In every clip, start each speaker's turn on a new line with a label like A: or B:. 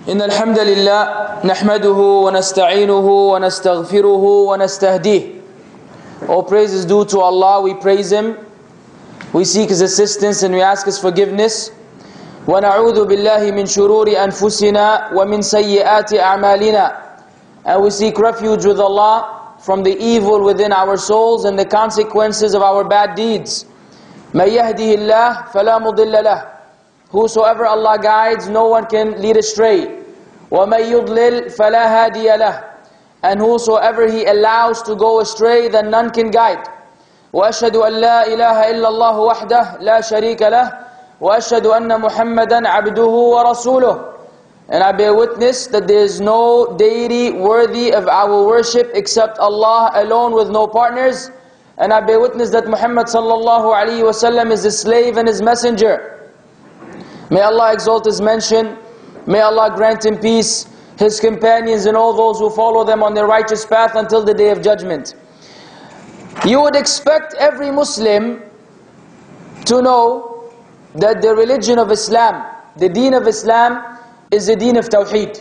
A: إن الحمد لله نحمده ونستعينه ونستغفره ونستهديه. All praise is due to Allah, we praise Him, we seek His assistance and we ask His forgiveness. ونعوذ بالله من شرور أنفسنا ومن سيئات أعمالنا. And we seek refuge with Allah from the evil within our souls and the consequences of our bad deeds. مَن يَهْدِهِ اللَّهُ فَلَا مُضِلَّ لَهُ. Whosoever Allah guides, no one can lead astray. وَمَن يُضْلِلْ فَلَا هَادِيَ لَهُ. And whosoever He allows to go astray, then none can guide. وَأَشْهَدُ أَن لَا إِلَهَ إِلَّا اللَّهُ وَحْدَهُ لَا شَرِيكَ لَهُ وَأَشْهَدُ أَنَّ مُحَمَّدًا عَبْدُهُ وَرَسُولُهُ. And I bear witness that there is no deity worthy of our worship except Allah alone with no partners. And I bear witness that Muhammad sallallahu alaihi wasallam is His slave and His messenger. May Allah exalt His mention. May Allah grant Him peace, His companions and all those who follow them on their righteous path until the day of judgment. You would expect every Muslim to know that the religion of Islam, the deen of Islam, is the deen of Tawheed.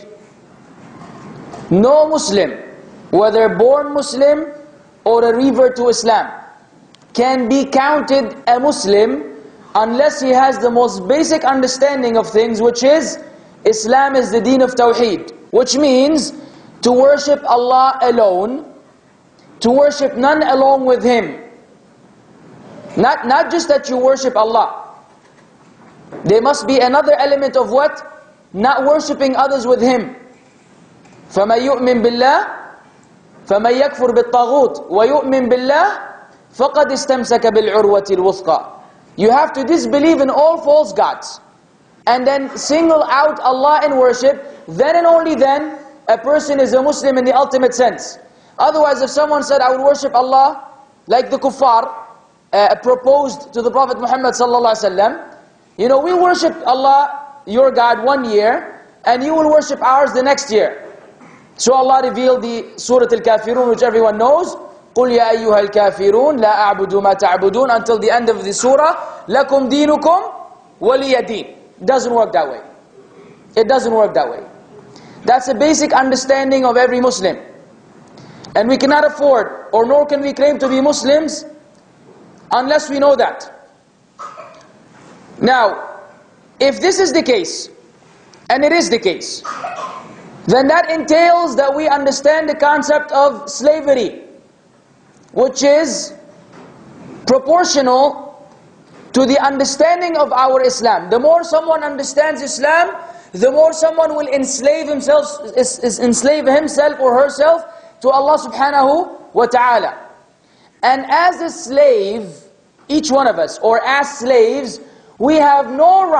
A: No Muslim, whether born Muslim or a revert to Islam, can be counted a Muslim unless he has the most basic understanding of things, which is Islam is the deen of Tawheed, which means to worship Allah alone, to worship none along with Him. Not just that you worship Allah. There must be another element of what? Not worshipping others with Him. فَمَن يُؤْمِن بِاللَّهِ فَمَن يَكْفُرْ بِالطَّاغُوتِ وَيُؤْمِن بِاللَّهِ فَقَدْ اسْتَمْسَكَ بِالْعُرْوَةِ الْوُثْقَى. You have to disbelieve in all false gods and then single out Allah in worship. Then and only then a person is a Muslim in the ultimate sense. Otherwise, if someone said, I would worship Allah, like the kuffar proposed to the Prophet Muhammad sallallahu alaihi wasallam, you know, we worship Allah, your God, 1 year, and you will worship ours the next year. So Allah revealed the Surah Al-Kafirun, which everyone knows. قُلْ يَا أَيُّهَا الْكَافِرُونَ لَا أَعْبُدُ مَا تَعْبُدُونَ, until the end of the surah. لَكُمْ دِينُكُمْ وَلِيَ دِينِ. Doesn't work that way. It doesn't work that way. That's a basic understanding of every Muslim. And we cannot afford, or nor can we claim to be Muslims, unless we know that. Now, if this is the case, and it is the case, then that entails that we understand the concept of slavery, which is proportional to the understanding of our Islam. The more someone understands Islam, the more someone will enslave himself or herself to Allah subhanahu wa ta'ala. And as a slave, each one of us, or as slaves, we have no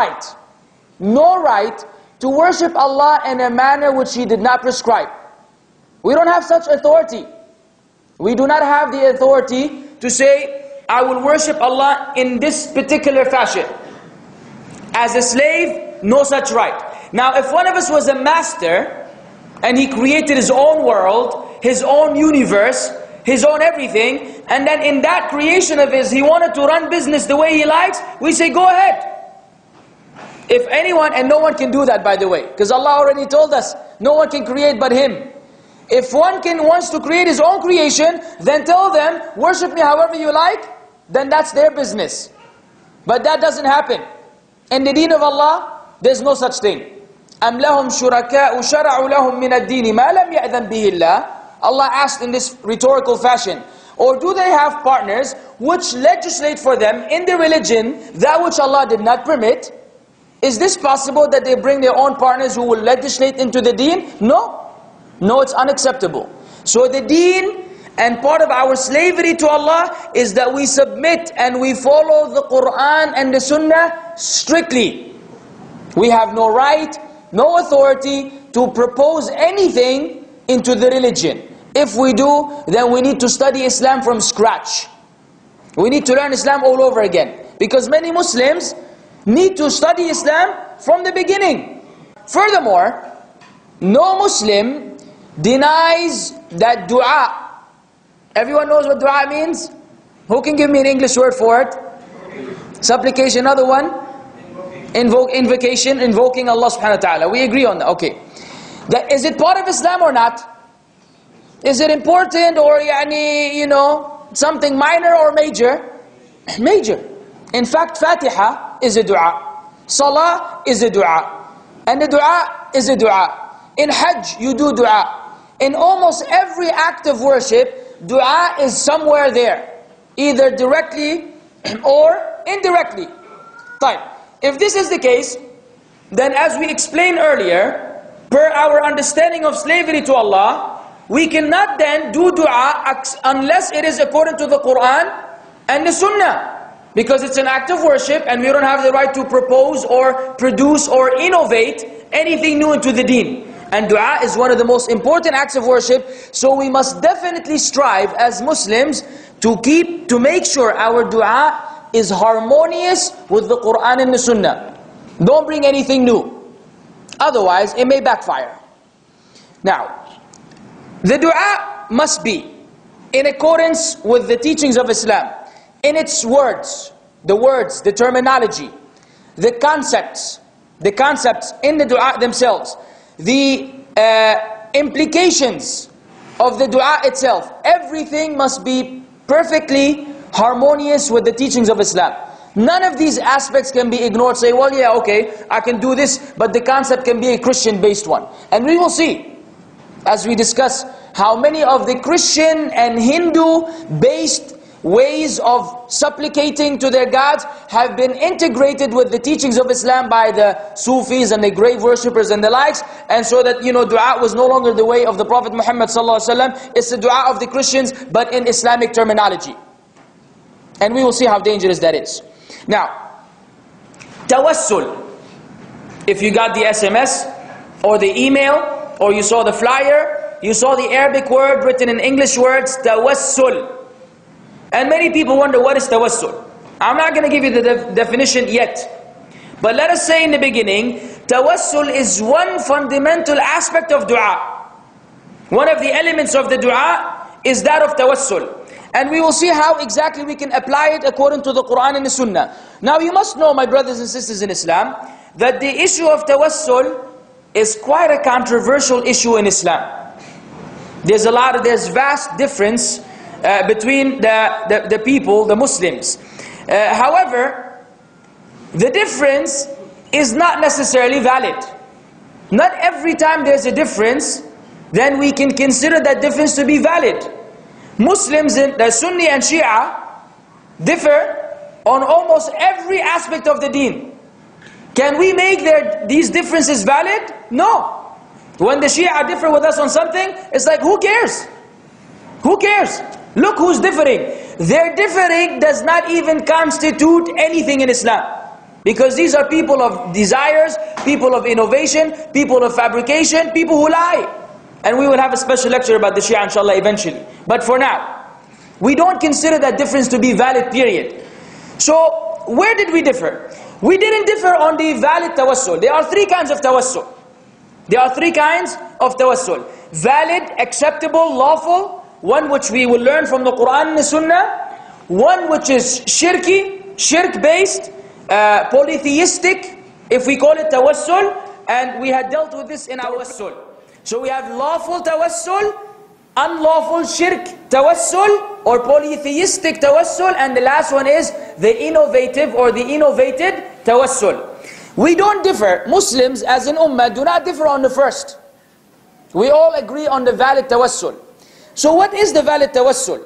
A: right to worship Allah in a manner which He did not prescribe. We don't have such authority. We do not have the authority to say, I will worship Allah in this particular fashion. As a slave, no such right. Now, if one of us was a master, and he created his own world, his own universe, his own everything, and then in that creation of his, he wanted to run business the way he likes, we say, go ahead. If anyone, and no one can do that by the way, because Allah already told us, no one can create but Him. If one wants to create his own creation, then tell them, worship me however you like, then that's their business. But that doesn't happen. In the deen of Allah, there's no such thing. أَمْ لَهُمْ شُرَكَاءُ شَرَعُوا لَهُم مِّنَ الدِّينِ مَا لَمْ يَأْذَنْ بِهِ اللَّهُ. Allah asked in this rhetorical fashion, or do they have partners which legislate for them in their religion that which Allah did not permit? Is this possible that they bring their own partners who will legislate into the deen? No. No, it's unacceptable. So the deen and part of our slavery to Allah is that we submit and we follow the Quran and the Sunnah strictly. We have no right, no authority to propose anything into the religion. If we do, then we need to study Islam from scratch. We need to learn Islam all over again. Because many Muslims need to study Islam from the beginning. Furthermore, no Muslim denies that dua. Everyone knows what dua means? Who can give me an English word for it? Supplication. Another one? Invocation, invoking Allah subhanahu wa ta'ala. We agree on that. Okay. Is it part of Islam or not? Is it important or something minor or major? Major. In fact, Fatiha is a dua. Salah is a dua. And the dua is a dua. In Hajj, you do dua. In almost every act of worship, dua is somewhere there. Either directly or indirectly. Fine. If this is the case, then as we explained earlier, per our understanding of slavery to Allah, we cannot then do dua unless it is according to the Quran and the Sunnah. Because it's an act of worship and we don't have the right to propose or produce or innovate anything new into the deen. And dua is one of the most important acts of worship. So we must definitely strive as Muslims to make sure our dua is harmonious with the Quran and the Sunnah. Don't bring anything new. Otherwise, it may backfire. Now, the dua must be in accordance with the teachings of Islam. In its words, the terminology, the concepts in the dua themselves, the implications of the dua itself. Everything must be perfectly harmonious with the teachings of Islam. None of these aspects can be ignored. Say, well, yeah, okay, I can do this, but the concept can be a Christian-based one. And we will see, as we discuss, how many of the Christian and Hindu-based ways of supplicating to their gods have been integrated with the teachings of Islam by the Sufis and the grave worshippers and the likes, and so that, dua was no longer the way of the Prophet Muhammad ﷺ. It's the dua of the Christians, but in Islamic terminology. And we will see how dangerous that is. Now, tawassul. If you got the SMS, or the email, or you saw the flyer, you saw the Arabic word written in English words, tawassul. And many people wonder, what is tawassul? I'm not going to give you the definition yet. But let us say in the beginning, tawassul is one fundamental aspect of dua. One of the elements of the dua is that of tawassul. And we will see how exactly we can apply it according to the Quran and the Sunnah. Now you must know, my brothers and sisters in Islam, that the issue of tawassul is quite a controversial issue in Islam. There's vast difference between the people, the Muslims. However, the difference is not necessarily valid. Not every time there's a difference, then we can consider that difference to be valid. Muslims, the Sunni and Shia, differ on almost every aspect of the deen. Can we make these differences valid? No. When the Shia differ with us on something, it's like, who cares? Who cares? Look who's differing. Their differing does not even constitute anything in Islam. Because these are people of desires, people of innovation, people of fabrication, people who lie. And we will have a special lecture about the Shia inshallah eventually. But for now, we don't consider that difference to be valid, period. So, where did we differ? We didn't differ on the valid tawassul. There are three kinds of tawassul. There are three kinds of tawassul. Valid, acceptable, lawful. One which we will learn from the Quran and the Sunnah. One which is shirk-based, polytheistic, if we call it tawassul. And we had dealt with this in our tawassul. So we have lawful tawassul, unlawful shirk tawassul, or polytheistic tawassul, and the last one is the innovative or the innovated tawassul. We don't differ. Muslims as an ummah do not differ on the first. We all agree on the valid tawassul. So what is the valid tawassul?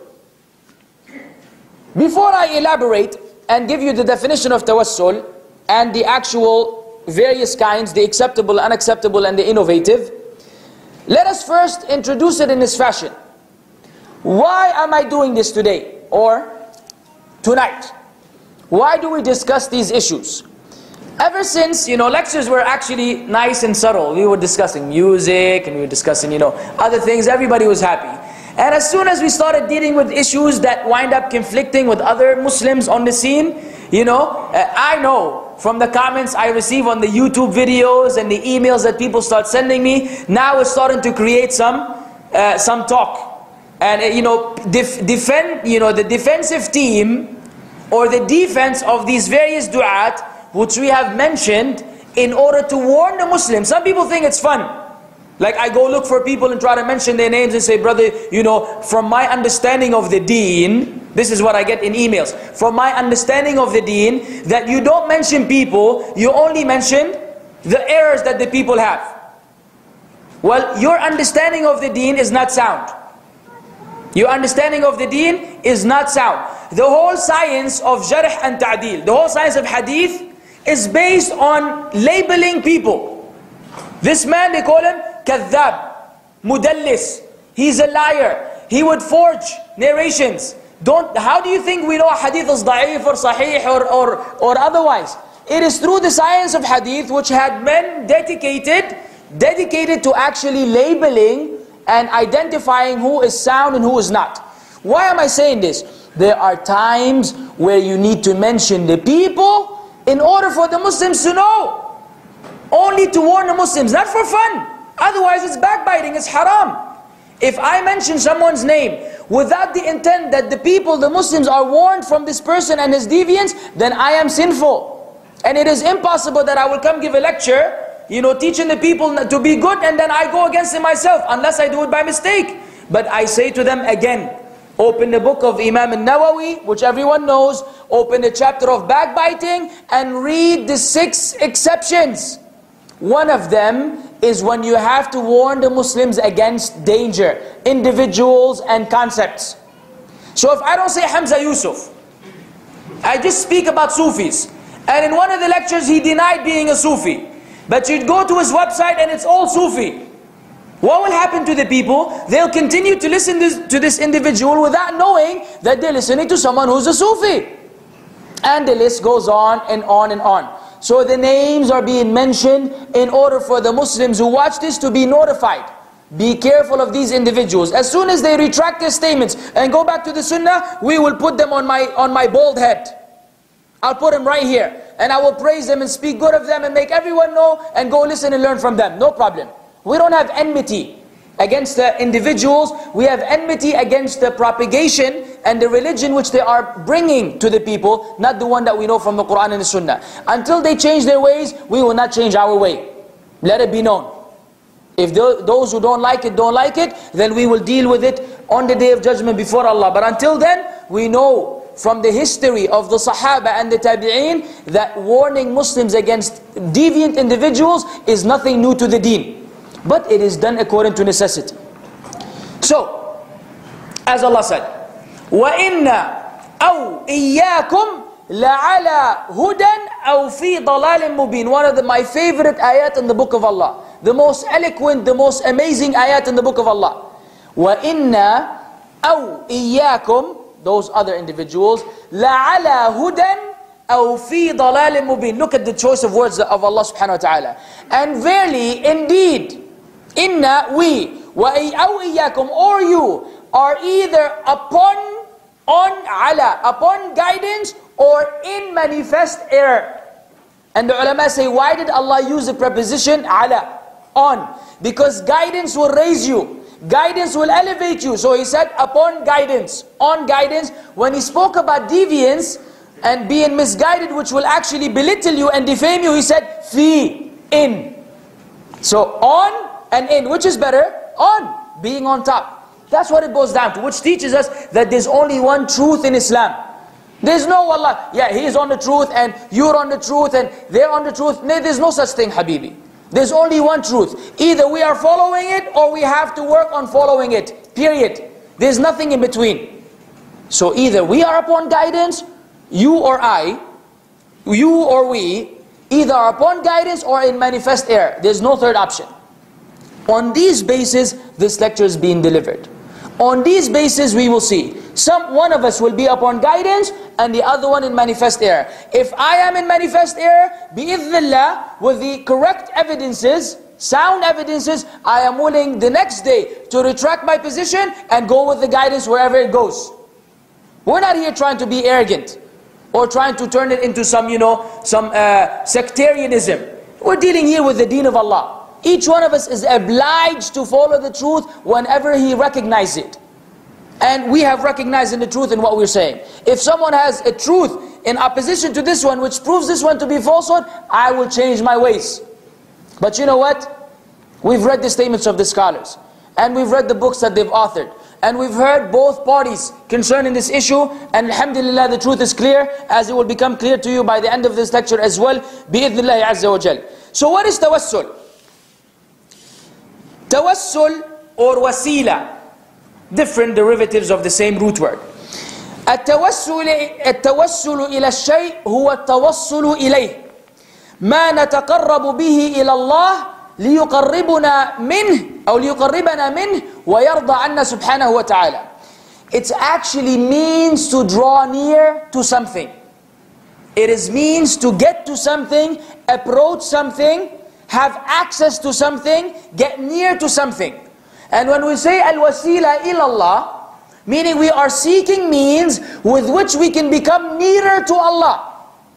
A: Before I elaborate and give you the definition of tawassul and the actual various kinds, the acceptable, unacceptable, and the innovative, let us first introduce it in this fashion. Why am I doing this today or tonight? Why do we discuss these issues? Ever since, lectures were actually nice and subtle. We were discussing music and we were discussing, other things. Everybody was happy. And as soon as we started dealing with issues that wind up conflicting with other Muslims on the scene, I know from the comments I receive on the YouTube videos and the emails that people start sending me, now it's starting to create some talk. And defend, the defensive team or the defense of these various du'at, which we have mentioned in order to warn the Muslims. Some people think it's fun. Like I go look for people and try to mention their names and say, brother, you know, from my understanding of the deen, this is what I get in emails. From my understanding of the deen, that you don't mention people, you only mention the errors that the people have. Well, your understanding of the deen is not sound. Your understanding of the deen is not sound. The whole science of jarh and ta'deel, the whole science of hadith is based on labeling people. This man, they call him kadhab, mudallis. He's a liar. He would forge narrations. How do you think we know hadith is da'if or sahih or otherwise? It is through the science of hadith which had men dedicated to actually labeling and identifying who is sound and who is not. Why am I saying this? There are times where you need to mention the people in order for the Muslims to know. Only to warn the Muslims, not for fun. Otherwise it's backbiting, it's haram. If I mention someone's name without the intent that the people, the Muslims, are warned from this person and his deviance, then I am sinful. And it is impossible that I will come give a lecture, you know, teaching the people to be good, and then I go against it myself, unless I do it by mistake. But I say to them again, open the book of Imam al-Nawawi, which everyone knows, open the chapter of backbiting, and read the 6 exceptions. One of them is when you have to warn the Muslims against danger, individuals and concepts. So if I don't say Hamza Yusuf, I just speak about Sufis, and in one of the lectures he denied being a Sufi, but you'd go to his website and it's all Sufi. What will happen to the people? They'll continue to listen to this individual without knowing that they're listening to someone who's a Sufi. And the list goes on and on and on. So the names are being mentioned in order for the Muslims who watch this to be notified. Be careful of these individuals. As soon as they retract their statements and go back to the Sunnah, we will put them on my bald head. I'll put them right here. And I will praise them and speak good of them and make everyone know and go listen and learn from them. No problem. We don't have enmity against the individuals. We have enmity against the propagation and the religion which they are bringing to the people, not the one that we know from the Quran and the Sunnah. Until they change their ways, we will not change our way. Let it be known. If those who don't like it, then we will deal with it on the Day of Judgment before Allah. But until then, we know from the history of the Sahaba and the Tabi'een that warning Muslims against deviant individuals is nothing new to the deen. But it is done according to necessity. So, as Allah said, وَإِنَّا أَوْ إِيَّاكُمْ لَعَلَى هُدًى أَوْ فِي ضَلَالٍ مُبِينٍ. One of my favorite ayat in the book of Allah. The most eloquent, the most amazing ayat in the book of Allah. وَإِنَّا أَوْ إِيَّاكُمْ, those other individuals, لَعَلَى هُدًى أَوْ فِي ضَلَالٍ مُبِينٍ. Look at the choice of words of Allah subhanahu wa ta'ala. And verily, indeed, inna, we, أَوْ إِيَّاكُمْ, or you, are either upon guidance or in manifest error. And the ulama say, why did Allah use the preposition ala, on? Because guidance will raise you. Guidance will elevate you. So he said, upon guidance, on guidance. When he spoke about deviance and being misguided, which will actually belittle you and defame you, he said, fi, in. So on and in, which is better? On, being on top. That's what it boils down to, which teaches us that there's only one truth in Islam. There's no wallah, yeah, he's on the truth and you're on the truth and they're on the truth. No, there's no such thing, Habibi. There's only one truth. Either we are following it or we have to work on following it. Period. There's nothing in between. So either we are upon guidance, you or I, you or we, either are upon guidance or in manifest error. There's no third option. On these bases, this lecture is being delivered. On these bases, we will see. One of us will be upon guidance and the other one in manifest error. If I am in manifest error, bi'idhnillah, with the correct evidences, sound evidences, I am willing the next day to retract my position and go with the guidance wherever it goes. We're not here trying to be arrogant or trying to turn it into some, sectarianism. We're dealing here with the deen of Allah. Each one of us is obliged to follow the truth whenever he recognizes it. And we have recognized in the truth in what we're saying. If someone has a truth in opposition to this one, which proves this one to be falsehood, I will change my ways. But you know what? We've read the statements of the scholars, and we've read the books that they've authored, and we've heard both parties concerning this issue, and alhamdulillah the truth is clear, as it will become clear to you by the end of this lecture as well, bi'idhnillahi azza wa jal. So what is tawassul? Tawassul or wasila, different derivatives of the same root word. التوسل إلى الشيء هو التوصل إليه ما نتقرب به إلى الله ليقربنا منه أو ليقربنا منه ويرضى عنا سبحانه وتعالى. It actually means to draw near to something. It is means to get to something, approach something, have access to something, get near to something. And when we say al-wasila ilallah, meaning we are seeking means with which we can become nearer to Allah.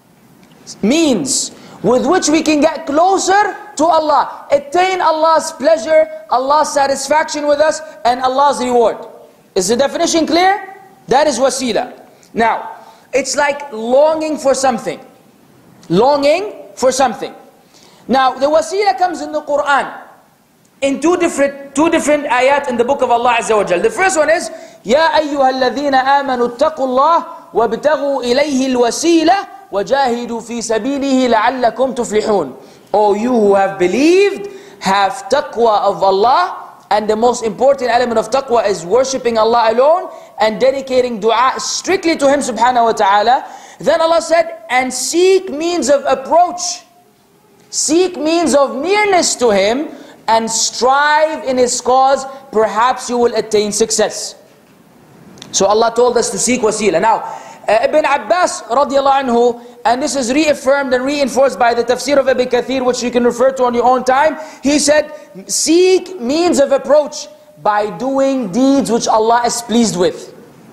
A: Means with which we can get closer to Allah. Attain Allah's pleasure, Allah's satisfaction with us, and Allah's reward. Is the definition clear? That is wasila. Now, it's like longing for something. Longing for something. Now, the wasila comes in the Quran in two different ayat in the book of Allah Azza wa Jal. The first one is يا أيها الذين آمنوا اتقوا الله وابتغوا إليه الوسيلة وجاهدوا في سبيله لعلكم تفلحون. O you who have believed, have taqwa of Allah, and the most important element of taqwa is worshipping Allah alone and dedicating dua strictly to Him subhanahu wa ta'ala. Then Allah said, and seek means of approach, seek means of nearness to Him, and strive in His cause, perhaps you will attain success. So Allah told us to seek wasila. Now, Ibn Abbas radiallahu anhu, and this is reaffirmed and reinforced by the tafsir of Ibn Kathir, which you can refer to on your own time. He said, seek means of approach by doing deeds which Allah is pleased with.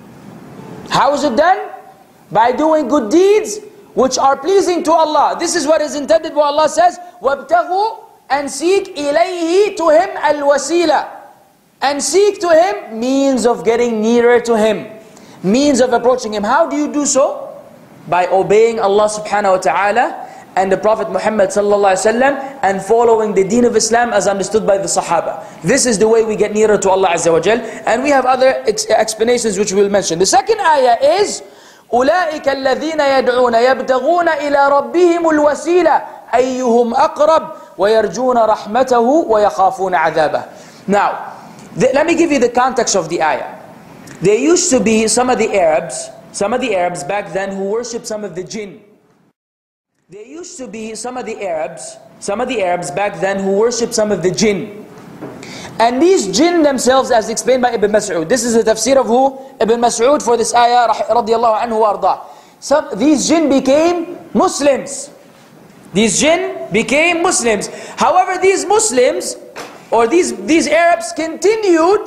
A: How is it done? By doing good deeds which are pleasing to Allah. This is what is intended what Allah says, وَابْتَغُوا, and seek ilayhi, to Him, al-wasila. And seek to Him means of getting nearer to Him, means of approaching Him. How do you do so? By obeying Allah subhanahu wa ta'ala and the Prophet Muhammad sallallahu alaihi wasallam, and following the deen of Islam as understood by the Sahaba. This is the way we get nearer to Allah Azza wa Jal. And we have other explanations which we will mention. The second ayah is أولئك الذين يدعون يبتغون إلى ربهم الوسيلة أيهم أقرب ويرجون رحمته ويخافون عذابه. Now, let me give you the context of the ayah. There used to be some of the Arabs back then who worshipped some of the jinn. There used to be some of the Arabs back then who worshipped some of the jinn. And these jinn themselves, as explained by Ibn Mas'ud, this is the tafsir of who? Ibn Mas'ud for this ayah, radiyallahu anhu wa arda. These jinn became Muslims. These jinn became Muslims. However, these Muslims, or these Arabs, continued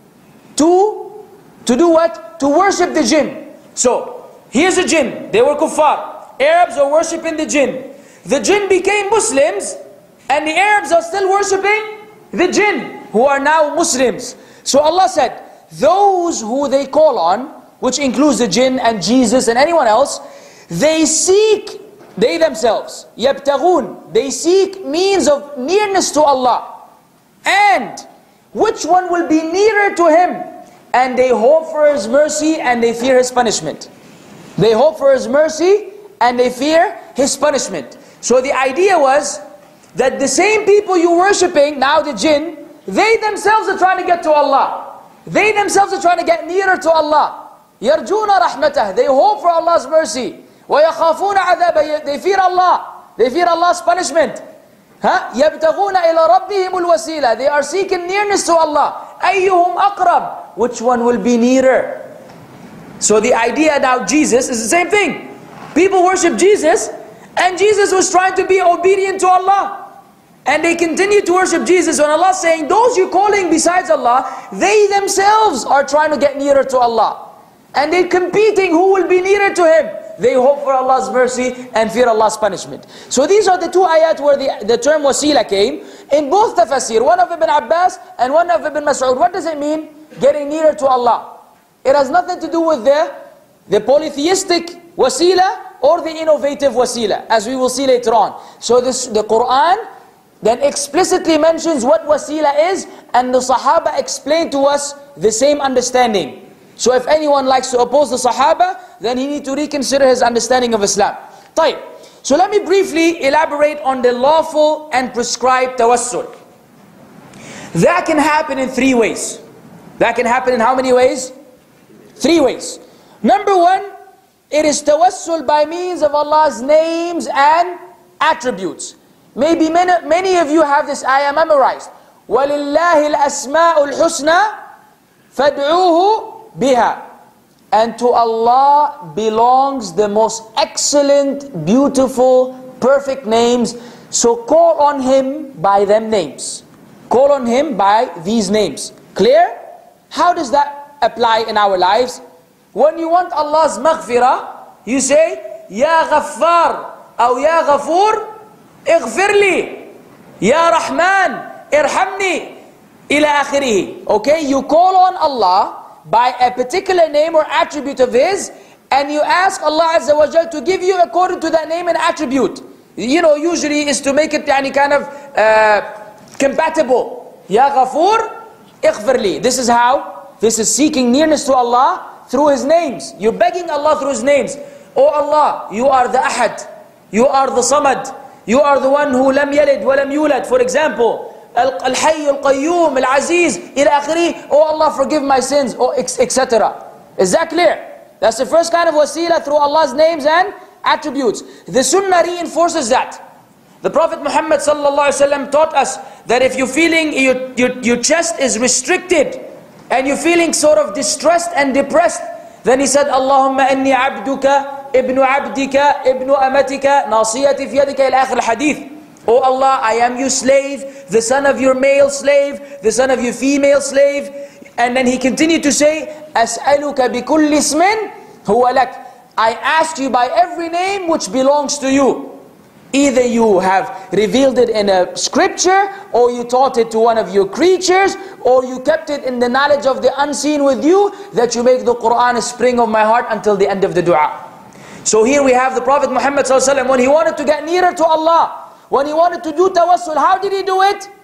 A: to do what? To worship the jinn. So, here's a jinn. They were kuffar. Arabs are worshipping the jinn. The jinn became Muslims, and the Arabs are still worshipping the jinn, who are now Muslims. So Allah said, those who they call on, which includes the jinn and Jesus and anyone else, they themselves, يَبْتَغُونَ, they seek means of nearness to Allah. And which one will be nearer to Him? And they hope for His mercy and they fear His punishment. They hope for His mercy and they fear His punishment. So the idea was that the same people you're worshipping, now the jinn, they themselves are trying to get to Allah. They themselves are trying to get nearer to Allah. يَرْجُونَ رَحْمَتَهُ, they hope for Allah's mercy. وَيَخَافُونَ عَذَابَهُ, they fear Allah. They fear Allah's punishment. يَبْتَغُونَ إِلَى رَبِّهِمُ الْوَسِيلَةِ, they are seeking nearness to Allah. أَيُّهُمْ أَقْرَبُ, which one will be nearer? So the idea now, Jesus is the same thing. People worship Jesus, and Jesus was trying to be obedient to Allah. And they continue to worship Jesus when Allah is saying, those you're calling besides Allah, they themselves are trying to get nearer to Allah. And they're competing who will be nearer to Him. They hope for Allah's mercy and fear Allah's punishment. So these are the two ayat where the term wasila came. In both tafsir, one of Ibn Abbas and one of Ibn Mas'ud. What does it mean? Getting nearer to Allah. It has nothing to do with the polytheistic wasila or the innovative wasila, as we will see later on. So the Quran then explicitly mentions what wasila is, and the Sahaba explained to us the same understanding. So if anyone likes to oppose the Sahaba, then he needs to reconsider his understanding of Islam. طيب. So let me briefly elaborate on the lawful and prescribed tawassul. That can happen in 3 ways. That can happen in how many ways? 3 ways. Number 1, it is tawassul by means of Allah's names and attributes. Maybe many of you have this ayah memorized. وَلِلَّهِ الْأَسْمَاءُ الْحُسْنَى فَادْعُوهُ بِهَا. And to Allah belongs the most excellent, beautiful, perfect names. So call on Him by them names. Call on Him by these names. Clear? How does that apply in our lives? When you want Allah's maghfirah, you say, Ya Ghaffar, or Ya Ghafoor, اغفر لي. Ya Rahman, irhamni. Ila akhirih. Okay, you call on Allah by a particular name or attribute of His, and you ask Allah Azza wa Jal to give you according to that name and attribute. You know, usually is to make it kind of compatible. Ya Ghafoor, اغفر لي. This is how. This is seeking nearness to Allah through His names. You're begging Allah through His names. Oh Allah, you are the Ahad. You are the Samad. You are the one who lam yalid wa lam yulad. For example, Al-Hayy, Al-Qayyum, Al-Aziz, ila akhiri. Oh Allah, forgive my sins, etc. Is that clear? That's the first kind of wasila, through Allah's names and attributes. The Sunnah reinforces that. The Prophet Muhammad ﷺ taught us that if you're feeling your chest is restricted and you're feeling sort of distressed and depressed, then he said, Allahumma inni abduka, ibnu abdika, ibnu amatika, nasiyati fi yadika, ila akhir al-hadith. Oh Allah, I am your slave, the son of your male slave, the son of your female slave. And then he continued to say, As'aluka bi kulli ismin huwa lak. I ask you by every name which belongs to you. Either you have revealed it in a scripture, or you taught it to one of your creatures, or you kept it in the knowledge of the unseen with you, that you make the Quran a spring of my heart until the end of the dua. So here we have the Prophet Muhammad ﷺ, when he wanted to get nearer to Allah, when he wanted to do tawassul, how did he do it?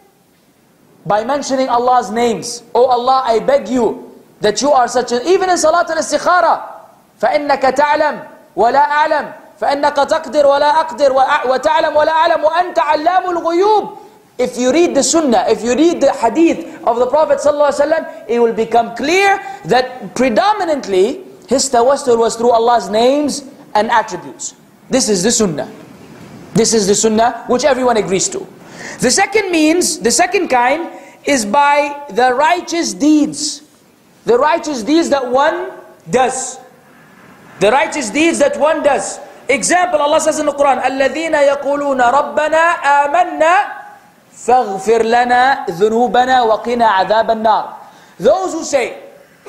A: By mentioning Allah's names. Oh Allah, I beg you that you are such a... Even in Salat al-Istikhara, فَإِنَّكَ تَعْلَمْ وَلَا أَعْلَمْ فَإِنَّكَ تَقْدِرْ وَلَا أَقْدِرْ وَتَعْلَمْ وَلَا أَعْلَمْ وَأَنْتَ عَلَّامُ الْغُيُوبِ. If you read the Sunnah, if you read the Hadith of the Prophet ﷺ, it will become clear that predominantly his tawassul was through Allah's names and attributes. This is the Sunnah. This is the Sunnah which everyone agrees to. The second means, the second kind, is by the righteous deeds. The righteous deeds that one does. The righteous deeds that one does. Example, Allah says in the Quran, الَّذِينَ يَقُولُونَ رَبَّنَا آمَنَّا فَاغْفِرْ لَنَا ذُنُوبَنَا وَقِنَا عَذَابَ النَّارِ. Those who say,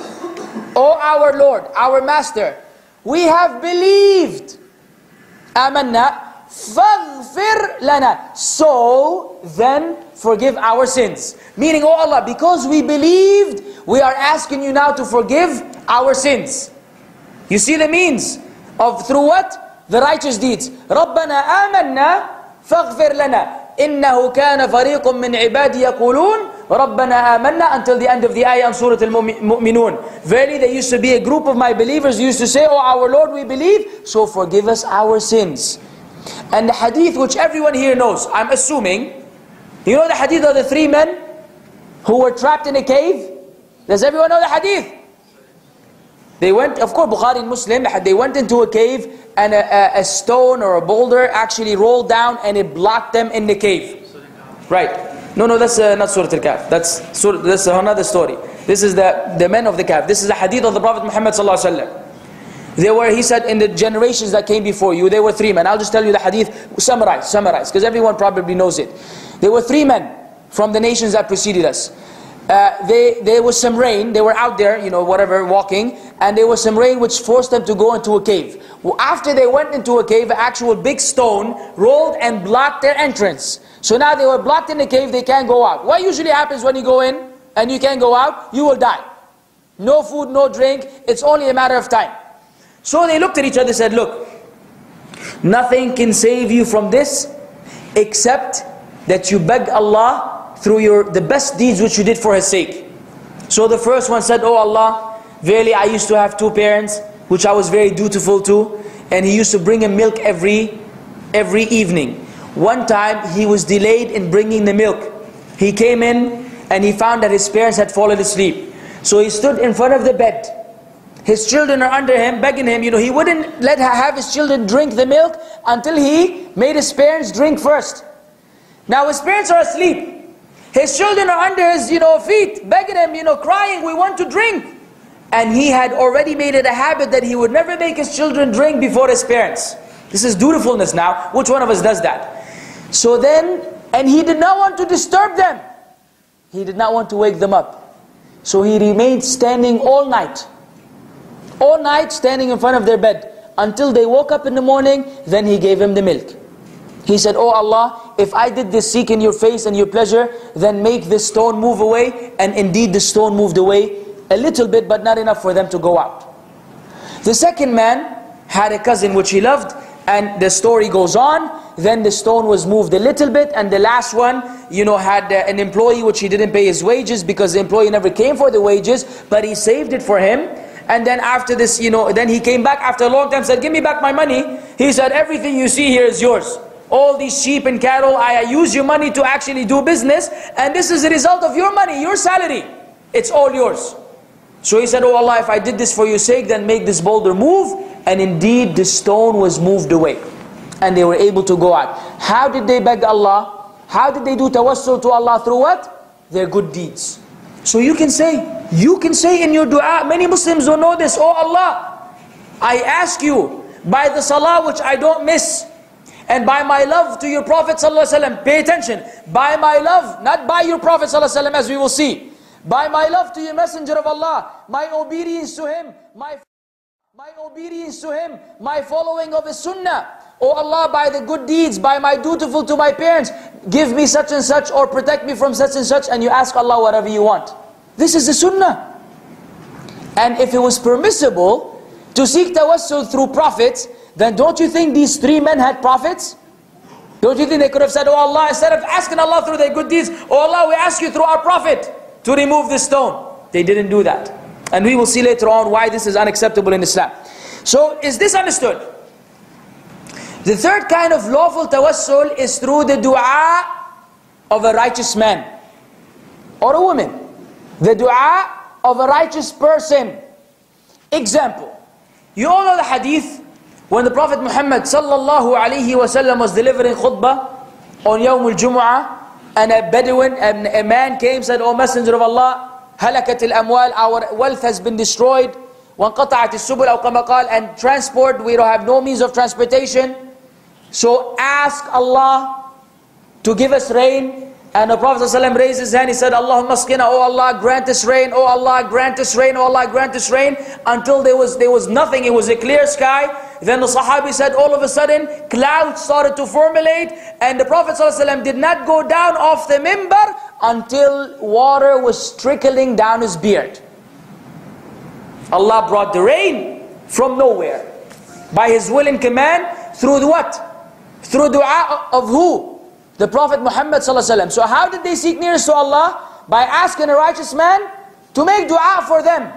A: O our Lord, our Master, we have believed. آمَنَّا فَاغْفِرْ لَنَا. So then forgive our sins. Meaning, oh Allah, because we believed, we are asking you now to forgive our sins. You see the means of through what? The righteous deeds. رَبَّنَا آمَنَّا فَاغْفِرْ لَنَا إِنَّهُ كَانَ فَرِيقٌ مِّنْ عِبَادِي يَقُولُونَ رَبَّنَا آمَنَّا, until the end of the ayah in Surah Al-Mu'minun. Verily there used to be a group of my believers who used to say, oh our Lord, we believe, so forgive us our sins. And the hadith which everyone here knows, I'm assuming, you know the hadith of the 3 men who were trapped in a cave? Does everyone know the hadith? They went, of course, Bukhari and Muslim, they went into a cave and a stone or a boulder actually rolled down and it blocked them in the cave. Right. No, that's not Surah Al-Kahf. That's another story. This is the men of the Kahf. This is the hadith of the Prophet Muhammad ﷺ. They were, he said, in the generations that came before you, there were 3 men. I'll just tell you the hadith, summarize, because everyone probably knows it. There were 3 men from the nations that preceded us. There was some rain, they were out there, whatever, walking, and there was some rain which forced them to go into a cave. Well, after they went into a cave, an actual big stone rolled and blocked their entrance. So now they were blocked in the cave, they can't go out. What usually happens when you go in and you can't go out? You will die. No food, no drink, it's only a matter of time. So they looked at each other and said, look, nothing can save you from this except that you beg Allah through the best deeds which you did for His sake. So the first one said, "Oh Allah, verily I used to have 2 parents, which I was very dutiful to, and He used to bring him milk every evening. One time He was delayed in bringing the milk. He came in and he found that his parents had fallen asleep. So he stood in front of the bed. His children are under him, begging him. He wouldn't have his children drink the milk until he made his parents drink first. Now his parents are asleep. His children are under his feet, begging him, crying, "We want to drink." And he had already made it a habit that he would never make his children drink before his parents. This is dutifulness now. Which one of us does that? So then, and he did not want to disturb them. He did not want to wake them up. So he remained standing all night. All night standing in front of their bed. Until they woke up in the morning, then he gave him the milk. He said, "Oh Allah, if I did this seeking your face and your pleasure, then make this stone move away." And indeed the stone moved away a little bit, but not enough for them to go out. The second man had a cousin which he loved, and the story goes on. Then the stone was moved a little bit, and the last one, had an employee which he didn't pay his wages, because the employee never came for the wages, but he saved it for him. And then after this, then he came back after a long time, said, "Give me back my money." He said, "Everything you see here is yours. All these sheep and cattle, I use your money to actually do business, and this is the result of your money, your salary. It's all yours." So he said, "Oh Allah, if I did this for your sake, then make this boulder move." And indeed the stone was moved away, and they were able to go out. How did they beg Allah? How did they do tawassul to Allah? Through what? Their good deeds. So you can say in your dua, many Muslims don't know this, "Oh Allah, I ask you by the salah which I don't miss, and by my love to your Prophet ﷺ, pay attention, by my love, not by your Prophet ﷺ, as we will see, by my love to your Messenger of Allah, my obedience to him, my obedience to him, my following of his sunnah. Oh Allah, by the good deeds, by my dutiful to my parents, give me such and such, or protect me from such and such," and you ask Allah whatever you want. This is the sunnah. And if it was permissible to seek tawassul through prophets, then don't you think these 3 men had prophets? Don't you think they could have said, "Oh Allah, instead of asking Allah through their good deeds, oh Allah, we ask you through our prophet to remove this stone"? They didn't do that. And we will see later on why this is unacceptable in Islam. So, is this understood? The third kind of lawful tawassul is through the dua of a righteous man or a woman. The dua of a righteous person. Example, you all know the hadith when the Prophet Muhammad sallallahu alaihi wasallam was delivering khutbah on Yawm al-Jumu'ah, and a Bedouin, a man came, said, "O Messenger of Allah, halakat al-amwal, our wealth has been destroyed, وانقطعت السبل أو كما قال, and transport, we don't have no means of transportation. So ask Allah to give us rain." And the Prophet ﷺ raised his hand, he said, "Allahumma asqina, oh Allah, grant us rain, oh Allah, grant us rain, oh Allah, grant us rain," until there was nothing, it was a clear sky. Then the Sahabi said, all of a sudden, clouds started to formulate, and the Prophet ﷺ did not go down off the minbar until water was trickling down his beard. Allah brought the rain from nowhere, by His will and command, through what? Through dua of who? The Prophet Muhammad ﷺ. So how did they seek nearness to Allah? By asking a righteous man to make dua for them.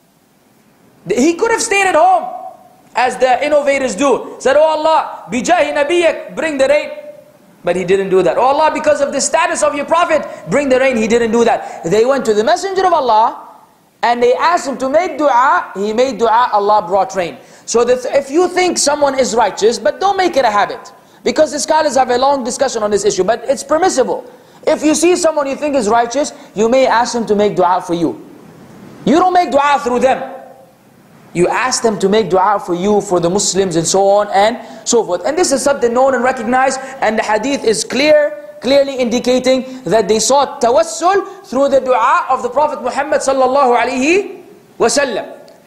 A: He could have stayed at home, as the innovators do. Said, "Oh Allah, bijahi nabiyak, bring the rain." But he didn't do that. "Oh Allah, because of the status of your Prophet, bring the rain." He didn't do that. They went to the Messenger of Allah, and they asked him to make dua. He made dua, Allah brought rain. So that if you think someone is righteous, but don't make it a habit, because the scholars have a long discussion on this issue, but it's permissible. If you see someone you think is righteous, you may ask them to make dua for you. You don't make dua through them. You ask them to make dua for you, for the Muslims, and so on and so forth. And this is something known and recognized, and the hadith is clearly indicating that they sought tawassul through the dua of the Prophet Muhammad sallallahu alaihi wasallam.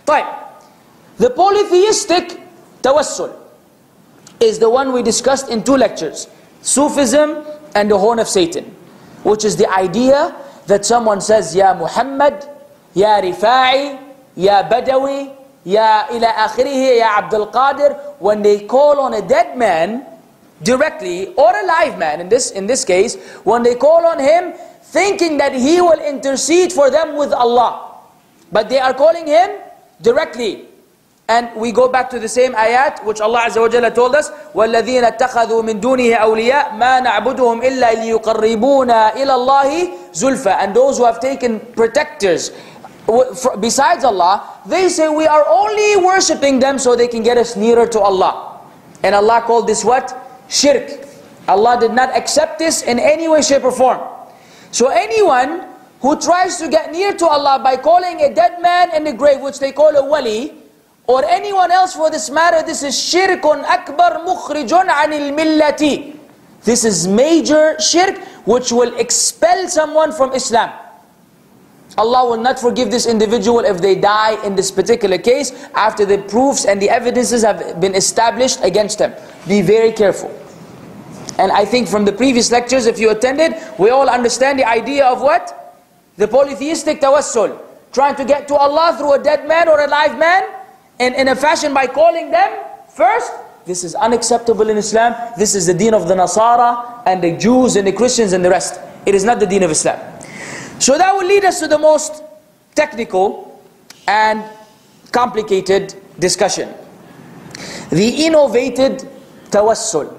A: The polytheistic tawassul is the one we discussed in 2 lectures, Sufism and the horn of Satan, which is the idea that someone says, "Ya Muhammad, Ya Rifa'i, Ya Badawi, Ya ila akhirih, Ya Abdul Qadir." When they call on a dead man, directly, or a live man in this case, when they call on him, thinking that he will intercede for them with Allah. But they are calling him directly. And we go back to the same ayat which Allah Azza wa Jalla told us, وَالَّذِينَ اتَّخَذُوا مِن دُونِهِ أَوْلِيَاءَ مَا نَعْبُدُهُمْ إِلَّا لِيُقَرِّبُونَا إِلَى اللَّهِ زُلْفَى. And those who have taken protectors besides Allah, they say we are only worshipping them so they can get us nearer to Allah. And Allah called this what? Shirk. Allah did not accept this in any way, shape or form. So anyone who tries to get near to Allah by calling a dead man in the grave, which they call a wali, or anyone else for this matter, this is shirkun akbar mukhrijun anil millati. This is major shirk which will expel someone from Islam. Allah will not forgive this individual if they die in this particular case after the proofs and the evidences have been established against them. Be very careful. And I think from the previous lectures, if you attended, we all understand the idea of what? The polytheistic tawassul. Trying to get to Allah through a dead man or a live man, in a fashion by calling them first. This is unacceptable in Islam. This is the deen of the Nasara and the Jews and the Christians and the rest. It is not the deen of Islam. So that will lead us to the most technical and complicated discussion. The innovated tawassul.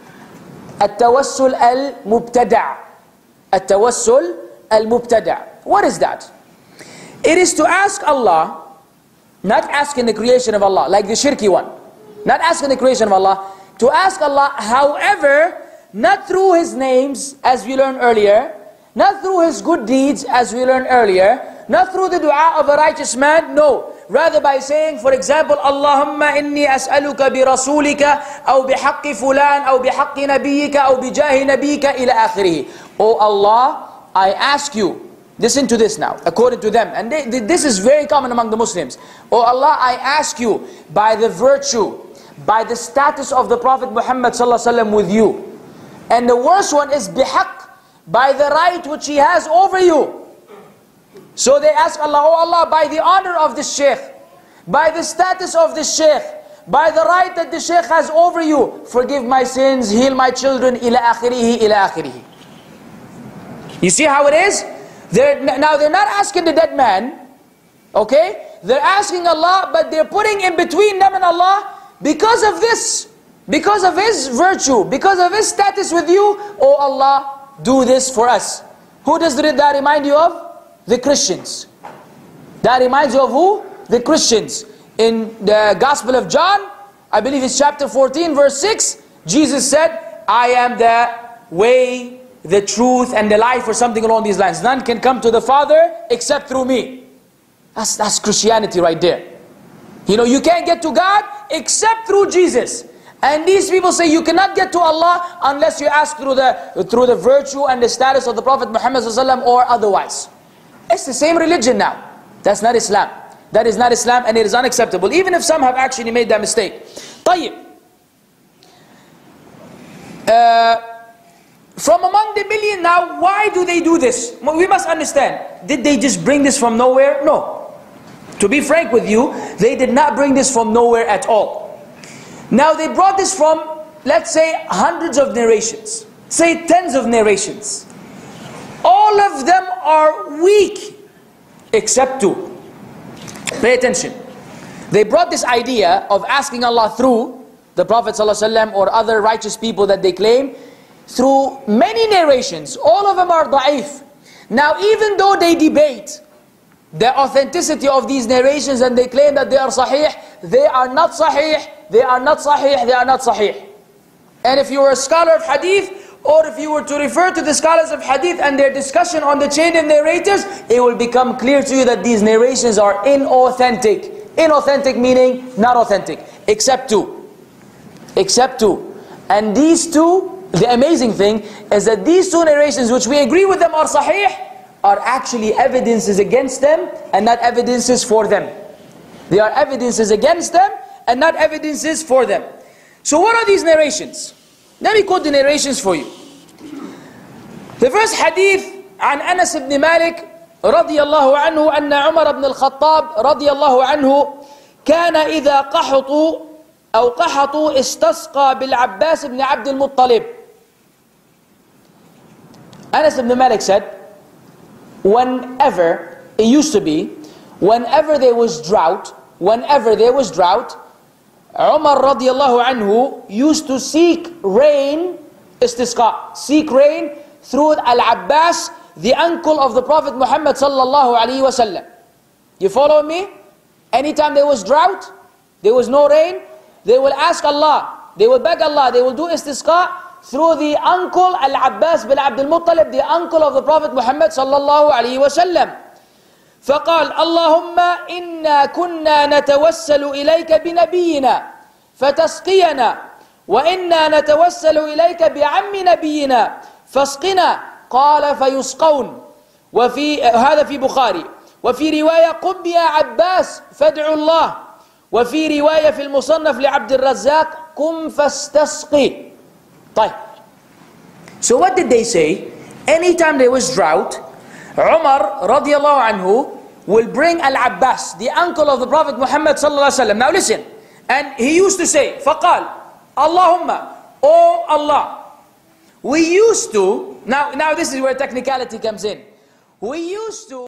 A: التوسل المبتدع. التوسل المبتدع. What is that? It is to ask Allah, not asking the creation of Allah, like the shirky one. Not asking the creation of Allah. To ask Allah, however, not through His names, as we learned earlier, not through His good deeds, as we learned earlier, not through the dua of a righteous man, no. Rather by saying, for example, Allahumma inni as'aluka bi rasulika, aw bi haqqi fulan, aw bi haqqi nabiyyika, aw bi jahi nabiyyika, ila akhirih. Oh Allah, I ask you. Listen to this now, according to them. And this is very common among the Muslims. Oh Allah, I ask you, by the virtue, by the status of the Prophet Muhammad sallallahu alaihi wasallam with you. And the worst one is bihaq, by the right which he has over you. So they ask Allah, oh Allah, by the honor of this sheikh, by the status of this sheikh, by the right that the sheikh has over you, forgive my sins, heal my children, ila akhirihi, ila akhirihi. You see how it is? Now they're not asking the dead man, okay? They're asking Allah, but they're putting in between them and Allah because of this, because of His virtue, because of His status with you. Oh Allah, do this for us. Who does that remind you of? The Christians. That reminds you of who? The Christians. In the Gospel of John, I believe it's chapter 14, verse 6, Jesus said, I am the way, the truth, and the life, or something along these lines. None can come to the Father except through me. That's Christianity right there. You know, you can't get to God except through Jesus. And these people say you cannot get to Allah unless you ask through the virtue and the status of the Prophet Muhammad ﷺ or otherwise. It's the same religion now. That's not Islam. That is not Islam, and it is unacceptable, even if some have actually made that mistake. طيب. From among the million now, why do they do this? We must understand. Did they just bring this from nowhere? No. To be frank with you, they did not bring this from nowhere at all. Now they brought this from, let's say, hundreds of narrations. Say tens of narrations. All of them are weak, except two. Pay attention. They brought this idea of asking Allah through the Prophet ﷺ or other righteous people that they claim, through many narrations. All of them are da'if. Now even though they debate the authenticity of these narrations and they claim that they are sahih, they are not sahih, they are not sahih, they are not sahih. And if you were a scholar of hadith, or if you were to refer to the scholars of hadith and their discussion on the chain of narrators, it will become clear to you that these narrations are inauthentic. Inauthentic meaning not authentic, except two. Except two. And these two, the amazing thing is that these two narrations, which we agree with them are sahih, are actually evidences against them and not evidences for them. They are evidences against them and not evidences for them. So what are these narrations? Let me quote the narrations for you. The first hadith عن أنس بن مالك رضي الله عنه أن عمر بن الخطاب رضي الله عنه كان إذا قحطوا أو قحط استسقى بالعباس بن عبد المطلب. Anas ibn Malik said, whenever, it used to be, whenever there was drought, Umar radiallahu anhu used to seek rain, istisqa, seek rain through Al-Abbas, the uncle of the Prophet Muhammad sallallahu alaihi wasallam. You follow me? Anytime there was drought, there was no rain, they will ask Allah, they will beg Allah, they will do istisqa through the uncle Al-Abbas bin Abdul Muttalib, the uncle of the Prophet Muhammad sallallahu alaihi wasallam. فقال اللهم إنا كنا نتوسل إليك بنبينا فتسقينا وإنا نتوسل إليك بعم نبينا فاسقنا قال فيسقون. هذا في بخاري. وفي رواية قم يا عباس فادعوا الله. وفي رواية في المصنف لعبد الرزاق قم فاستسقي. طيب. So what did they say? Anytime there was drought, Umar radiallahu anhu will bring Al-Abbas, the uncle of the Prophet Muhammad sallallahu alaihi wasallam. Now listen, and he used to say, فقال Allahumma, oh Allah, we used to, now this is where technicality comes in. We used to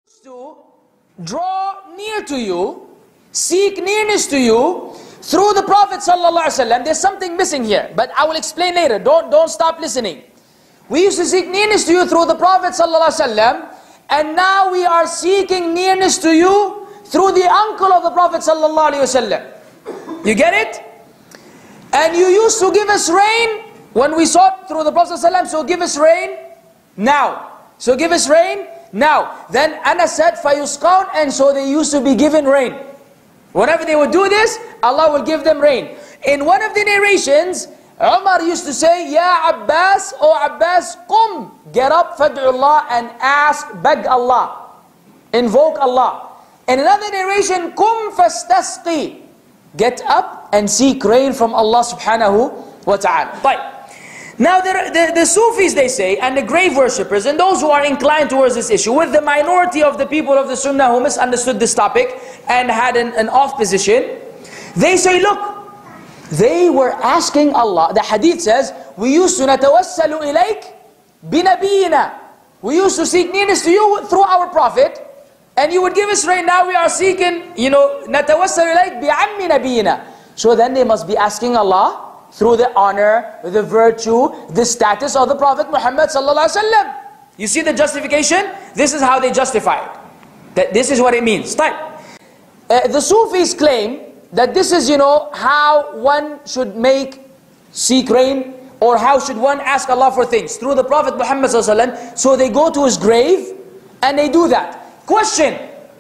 A: draw near to you, seek nearness to you through the Prophet sallallahu alaihi wasallam. There's something missing here, but I will explain later. Don't stop listening. We used to seek nearness to you through the Prophet ﷺ, and now we are seeking nearness to you through the uncle of the Prophet ﷺ. You get it? And you used to give us rain when we sought through the Prophet ﷺ, so give us rain now. So give us rain now. Then Anas said, فَيُسْقَوْنَ, and so they used to be given rain. Whenever they would do this, Allah will give them rain. In one of the narrations, Umar used to say, Ya Abbas, O Abbas, qum, get up, fad'u Allah, and ask, beg Allah, invoke Allah. In another narration, kum fastasqi, get up and seek rain from Allah subhanahu wa ta'ala. Now the Sufis, they say, and the grave worshippers, and those who are inclined towards this issue, with the minority of the people of the Sunnah who misunderstood this topic and had an off position, they say, look, they were asking Allah. The hadith says, we used to natawassalu ilayk binabiyina. We used to seek nearness to you through our Prophet, and you would give us rain. Now we are seeking, natawassalu ilayk bi'ammi nabiyina. So then they must be asking Allah through the honor, the virtue, the status of the Prophet Muhammad sallallahu alaihi wasallam. You see the justification? This is how they justify it. That this is what it means. The Sufis claim that this is, how one should seek rain, or how should one ask Allah for things, through the Prophet Muhammad ﷺ. So they go to his grave, and they do that. Question: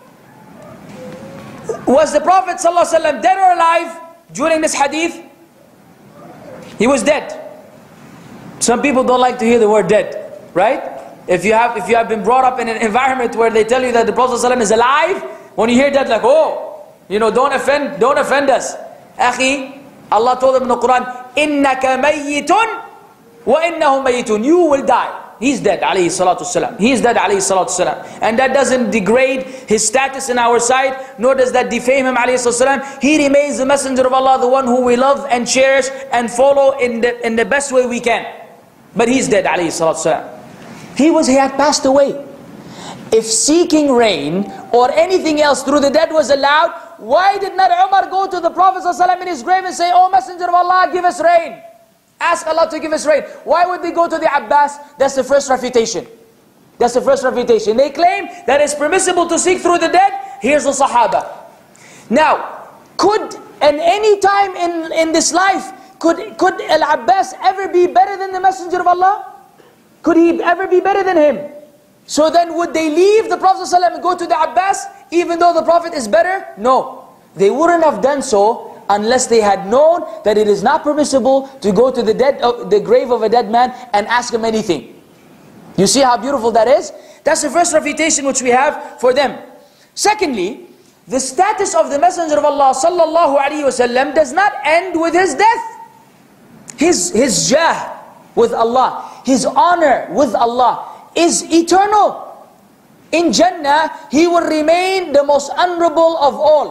A: was the Prophet ﷺ dead or alive during this hadith? He was dead. Some people don't like to hear the word dead, right? If you have been brought up in an environment where they tell you that the Prophet ﷺ is alive, when you hear that, like, oh, don't offend us. Akhi, Allah told them in the Quran, إِنَّكَ مَيِّتٌ وَإِنَّهُمْ مَيِّتٌ. You will die. He's dead, alayhi salatu wasalam. He is dead, alayhi salatu wasalam. And that doesn't degrade his status in our sight, nor does that defame him, alayhi salatu wasalam. He remains the messenger of Allah, the one who we love and cherish and follow in the best way we can. But he's dead, alayhi salatu wasalam. He had passed away. If seeking rain or anything else through the dead was allowed, why did not Umar go to the Prophet ﷺ in his grave and say, oh Messenger of Allah, give us rain? Ask Allah to give us rain. Why would they go to the Abbas? That's the first refutation. That's the first refutation. They claim that it's permissible to seek through the dead. Here's the Sahaba. Now, could at any time in this life, could Al-Abbas ever be better than the Messenger of Allah? Could he ever be better than him? So then would they leave the Prophet ﷺ and go to the Abbas, even though the Prophet is better? No. They wouldn't have done so unless they had known that it is not permissible to go to the grave of a dead man and ask him anything. You see how beautiful that is? That's the first refutation which we have for them. Secondly, the status of the Messenger of Allah sallallahu alaihi wasallam does not end with his death. His jah with Allah, his honor with Allah is eternal. In Jannah, he will remain the most honorable of all.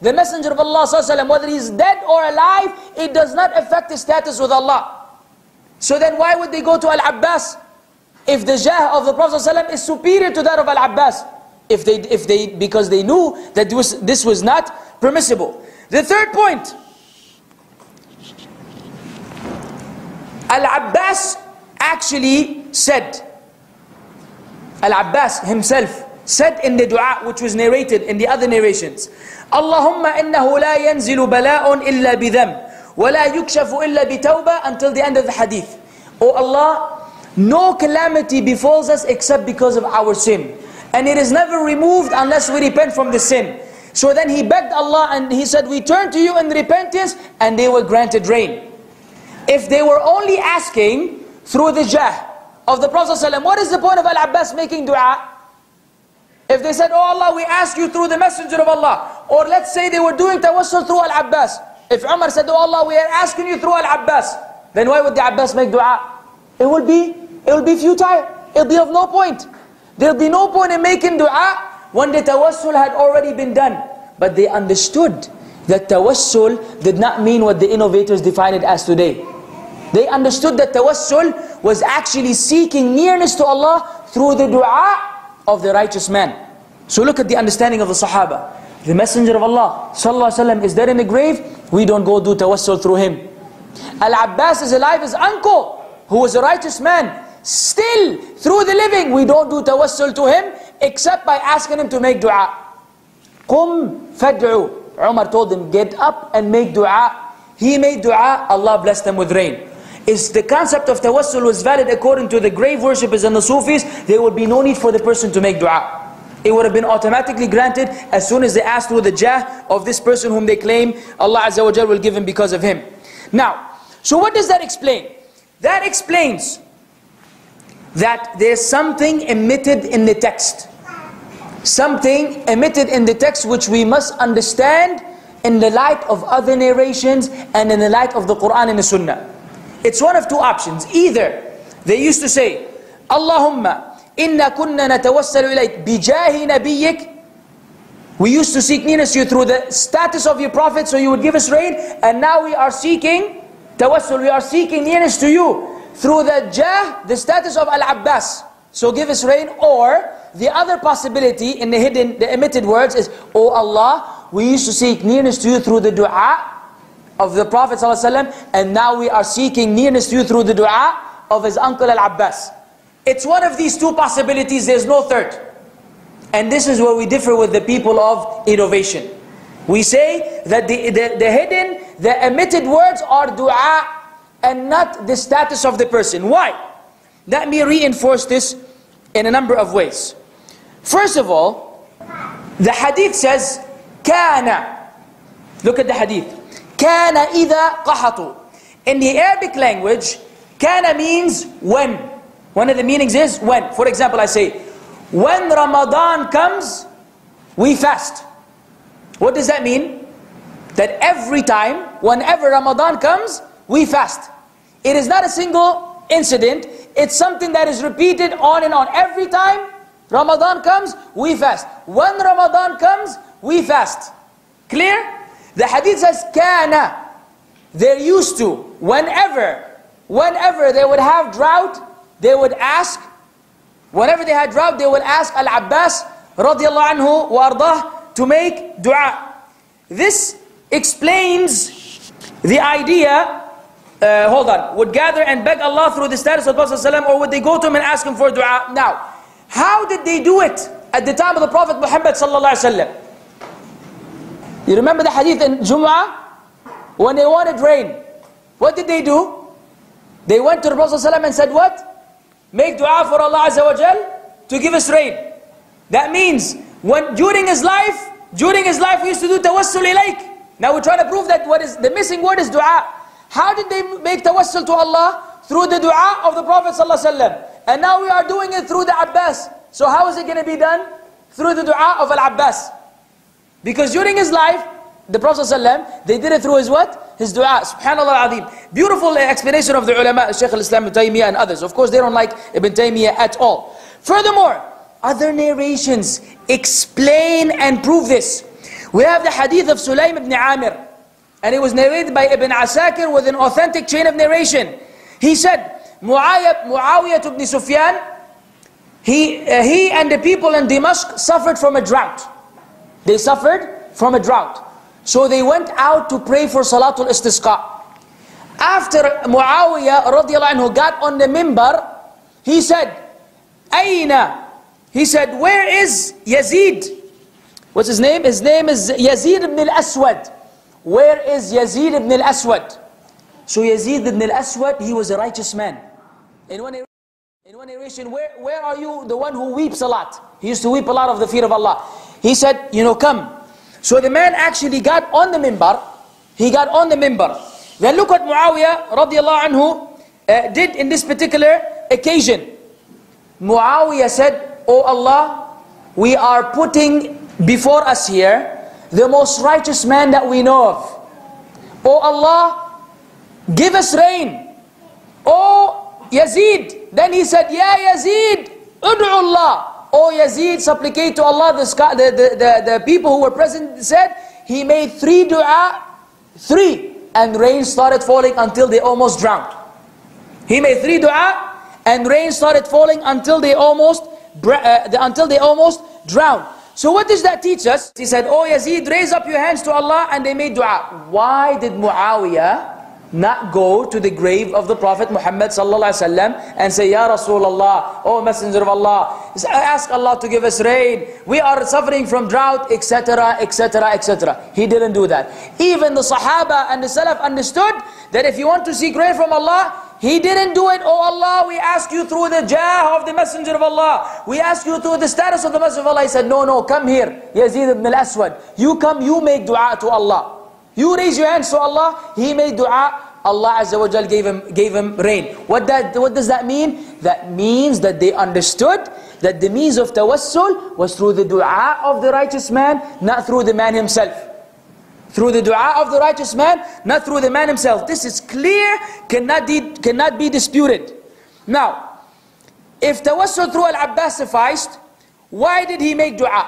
A: the Messenger of Allah ﷺ, whether he's dead or alive, it does not affect his status with Allah. So then why would they go to Al-Abbas if the jah of the Prophet ﷺ is superior to that of Al-Abbas? Because they knew that this was not permissible. The third point, Al-Abbas actually said, Al-Abbas himself said in the dua which was narrated in the other narrations, Allahumma innahu la yanzilu bala'un illa bidham wa la yukshafu illa bitawbah, until the end of the hadith. Oh Allah, no calamity befalls us except because of our sin, and it is never removed unless we repent from the sin. So then he begged Allah and he said, we turn to you in repentance, and they were granted rain. If they were only asking through the jah of the Prophet ﷺ, what is the point of Al-Abbas making dua? If they said, oh Allah, we ask you through the Messenger of Allah, or let's say they were doing tawassul through Al-Abbas. If Umar said, oh Allah, we are asking you through Al-Abbas, then why would the Abbas make dua? It will be futile. It will be of no point. There will be no point in making dua when the tawassul had already been done. But they understood that tawassul did not mean what the innovators define it as today. They understood that tawassul was actually seeking nearness to Allah through the dua of the righteous man. So look at the understanding of the Sahaba. The Messenger of Allah ﷺ is dead in the grave, we don't go do tawassul through him. Al-Abbas is alive, his uncle, who was a righteous man, still through the living, we don't do tawassul to him except by asking him to make dua. Qum fad'u. Umar told him, get up and make dua. He made dua, Allah blessed them with rain. If the concept of tawassul was valid according to the grave worshippers and the Sufis, there would be no need for the person to make dua. It would have been automatically granted as soon as they asked through the jah of this person whom they claim Allah Azza wa Jal will give him because of him. Now, so what does that explain? That explains that there's something emitted in the text. Something emitted in the text which we must understand in the light of other narrations and in the light of the Quran and the Sunnah. It's one of two options. Either they used to say, Allahumma inna kunna natawassalu ilayk bijahi nabiyyik. We used to seek nearness to you through the status of your prophet, so you would give us rain. And now we are seeking tawassul, we are seeking nearness to you through the jah, the status of Al-Abbas. So give us rain. Or the other possibility in the hidden, the emitted words is, oh Allah, we used to seek nearness to you through the dua of the Prophet ﷺ, and now we are seeking nearness to you through the dua of his uncle Al-Abbas. It's one of these two possibilities, there's no third. And this is where we differ with the people of innovation. We say that the hidden, the emitted words are dua and not the status of the person. Why? Let me reinforce this in a number of ways. First of all, the hadith says, kana. Look at the hadith. Kana idha qahatu. In the Arabic language, kana means when. One of the meanings is when. For example, I say, when Ramadan comes, we fast. What does that mean? That every time, whenever Ramadan comes, we fast. It is not a single incident. It's something that is repeated on and on. Every time Ramadan comes, we fast. When Ramadan comes, we fast. Clear? The hadith says, kana. They're used to, whenever they would have drought, they would ask, whenever they had drought, they would ask Al-Abbas radiallahu anhu wa ardah to make dua. This explains the idea, would gather and beg Allah through the status of the Prophet ﷺ, or would they go to him and ask him for dua? Now, how did they do it at the time of the Prophet Muhammad sallallahu alaihi wasallam? You remember the hadith in Jum'ah? When they wanted rain, what did they do? They went to the Prophet ﷺ and said what? Make dua for Allah Azza wa Jal to give us rain. That means, during his life we used to do tawassul ilayk. Now we're trying to prove that what is the missing word is dua. How did they make tawassul to Allah? Through the dua of the Prophet ﷺ. And now we are doing it through the Abbas. So how is it going to be done? Through the dua of Al-Abbas. Because during his life, the Prophet ﷺ, they did it through his what? His dua. Subhanallah al-Azim. Beautiful explanation of the ulama, Shaykh al-Islam Ibn Taymiyyah and others. Of course, they don't like Ibn Taymiyyah at all. Furthermore, other narrations explain and prove this. We have the hadith of Sulaym ibn Amir, and it was narrated by Ibn Asakir with an authentic chain of narration. He said, Muawiyah ibn Sufyan, he and the people in Damascus suffered from a drought. They suffered from a drought. So they went out to pray for Salatul Istisqa. After Muawiyah radiallahu anhu got on the mimbar, he said, Aina? He said, where is Yazid? What's his name? His name is Yazid ibn al-Aswad. Where is Yazid ibn al-Aswad? So Yazid ibn al-Aswad, he was a righteous man. In one narration, where are you, the one who weeps a lot? He used to weep a lot of the fear of Allah. He said, come. So the man actually got on the mimbar. He got on the mimbar. Then look what Muawiyah radiallahu anhu did in this particular occasion. Muawiyah said, Oh Allah, we are putting before us here the most righteous man that we know of. Oh Allah, give us rain. Oh Yazid. Then he said, Ya Yazid, ud'u Allah. Oh Yazid, supplicate to Allah. The people who were present said, he made 3 dua, 3, and rain started falling until they almost drowned. He made 3 dua, and rain started falling until they almost drowned. So what does that teach us? He said, Oh Yazid, raise up your hands to Allah, and they made dua. Why did Muawiyah not go to the grave of the Prophet Muhammad sallallahu alaihi wasallam and say, Ya Rasulullah, oh Messenger of Allah, ask Allah to give us rain, we are suffering from drought, etc, etc, etc. He didn't do that. Even the Sahaba and the Salaf understood that if you want to seek rain from Allah, he didn't do it. Oh Allah, we ask you through the jah of the Messenger of Allah, we ask you through the status of the Messenger of Allah. He said, no, come here, Yazid ibn al-Aswad, you come, you make dua to Allah. You raise your hands to Allah, he made dua, Allah Azza wa Jal gave him rain. What does that mean? That means that they understood that the means of tawassul was through the dua of the righteous man, not through the man himself. Through the dua of the righteous man, not through the man himself. This is clear, cannot be disputed. Now, if tawassul through Al-Abbas sufficed, why did he make dua?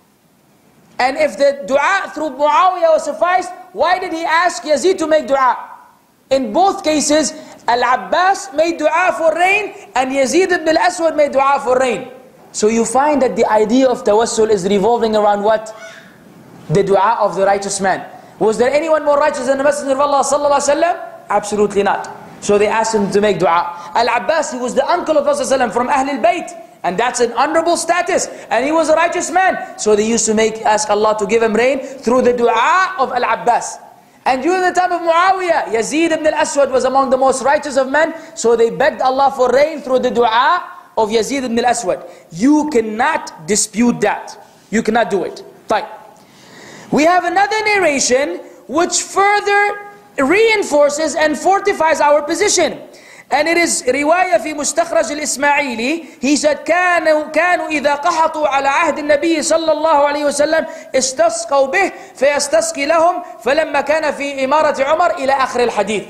A: And if the dua through Muawiyah was sufficed, why did he ask Yazid to make dua? In both cases, Al-Abbas made dua for rain, and Yazid ibn al-Aswad made dua for rain. So you find that the idea of tawassul is revolving around what? The dua of the righteous man. Was there anyone more righteous than the Messenger of Allah sallallahu alaihi wasallam? Absolutely not. So they asked him to make dua. Al-Abbas, he was the uncle of Prophet sallallahu alaihi wasallam from Ahlul Bayt. And that's an honorable status. And he was a righteous man. So they used to ask Allah to give him rain through the dua of Al-Abbas. And during the time of Muawiyah, Yazid ibn al-Aswad was among the most righteous of men. So they begged Allah for rain through the dua of Yazid ibn al-Aswad. You cannot dispute that. You cannot do it. Fine. We have another narration which further reinforces and fortifies our position. And it is رواية في مستخرج الإسماعيلي. He said كانوا إذا قحطوا على عهد النبي صلى الله عليه وسلم استسقوا به فيستسقي لهم فلما كان في إمارة عمر إلى آخر الحديث.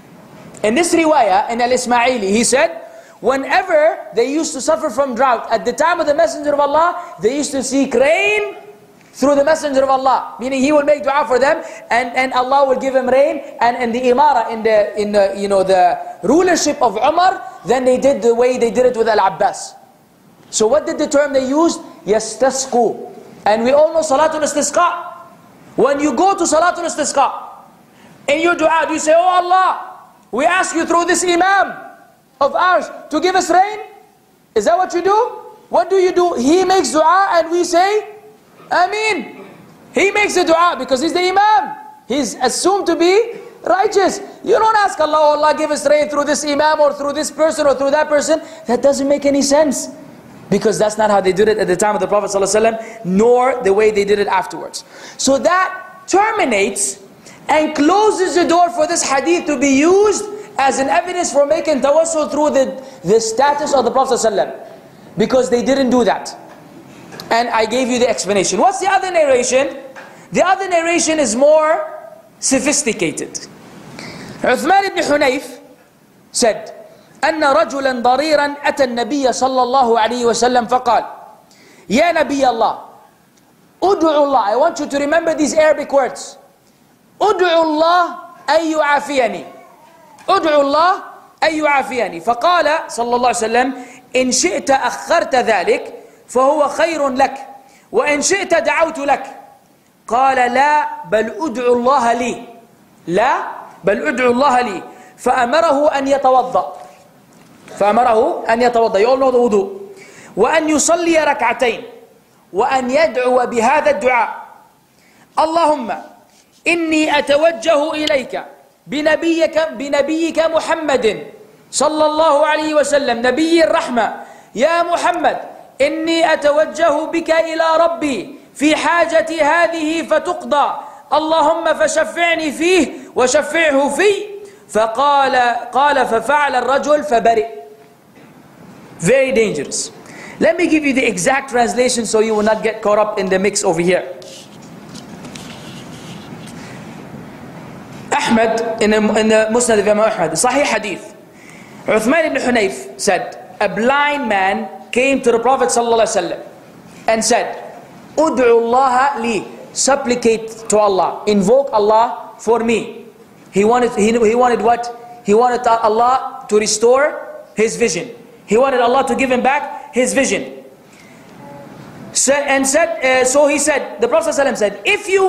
A: In this riwayah in Al-Ismaili, he said, whenever they used to suffer from drought at the time of the Messenger of Allah, they used to seek rain through the Messenger of Allah, meaning he will make dua for them, and Allah will give him rain. And in the imara, in the the rulership of Umar, then they did the way they did it with Al-Abbas. So what did the term they used? Yastasqu. And we all know Salatul Istisqa. When you go to Salatul Istisqa, in your dua, do you say, Oh Allah, we ask you through this Imam of ours to give us rain? Is that what you do? What do you do? He makes dua and we say, Ameen. He makes the dua because he's the Imam. He's assumed to be righteous. You don't ask Allah, oh Allah, give us rain through this Imam or through this person or through that person. That doesn't make any sense. Because that's not how they did it at the time of the Prophet ﷺ, nor the way they did it afterwards. So that terminates and closes the door for this hadith to be used as an evidence for making tawassul through the status of the Prophet ﷺ. Because they didn't do that. And I gave you the explanation. What's the other narration? The other narration is more sophisticated. Uthman ibn Hunayf said, أن رجلا ضريرا أتى النبي صلى الله عليه وسلم فقال يا نبي الله Ud'ullah. I want you to remember these Arabic words. Ud'ullah ay yu'afiyani. Ud'ullah ay yu'afiyani. فقال صلى الله عليه وسلم إن شئت أخرت ذلك فهو خير لك وإن شئت دعوت لك. قال لا بل أدعو الله لي. لا بل أدعو الله لي. فأمره أن يتوضأ. فأمره أن يتوضأ. You all know the wudu. وأن يصلي ركعتين وأن يدعو بهذا الدعاء. اللهم إني أتوجه إليك بنبيك محمد صلى الله عليه وسلم نبي الرحمة. يا محمد إني أتوجه بك إلى ربي في حاجتي هذه فتقضى. اللهم فشفعني فيه وشفعه في. قال ففعل الرجل فبرئ. Very dangerous. Let me give you the exact translation so you will not get caught up in the mix over here. Ahmad in the Musnad of Imam Ahmad, Sahih Hadith. Uthman ibn Hunayf said, a blind man came to the Prophet ﷺ and said, Ud'u Allah li, supplicate to Allah, invoke Allah for me. He wanted what? He wanted Allah to restore his vision. He wanted Allah to give him back his vision. So he said, the Prophet ﷺ said, if you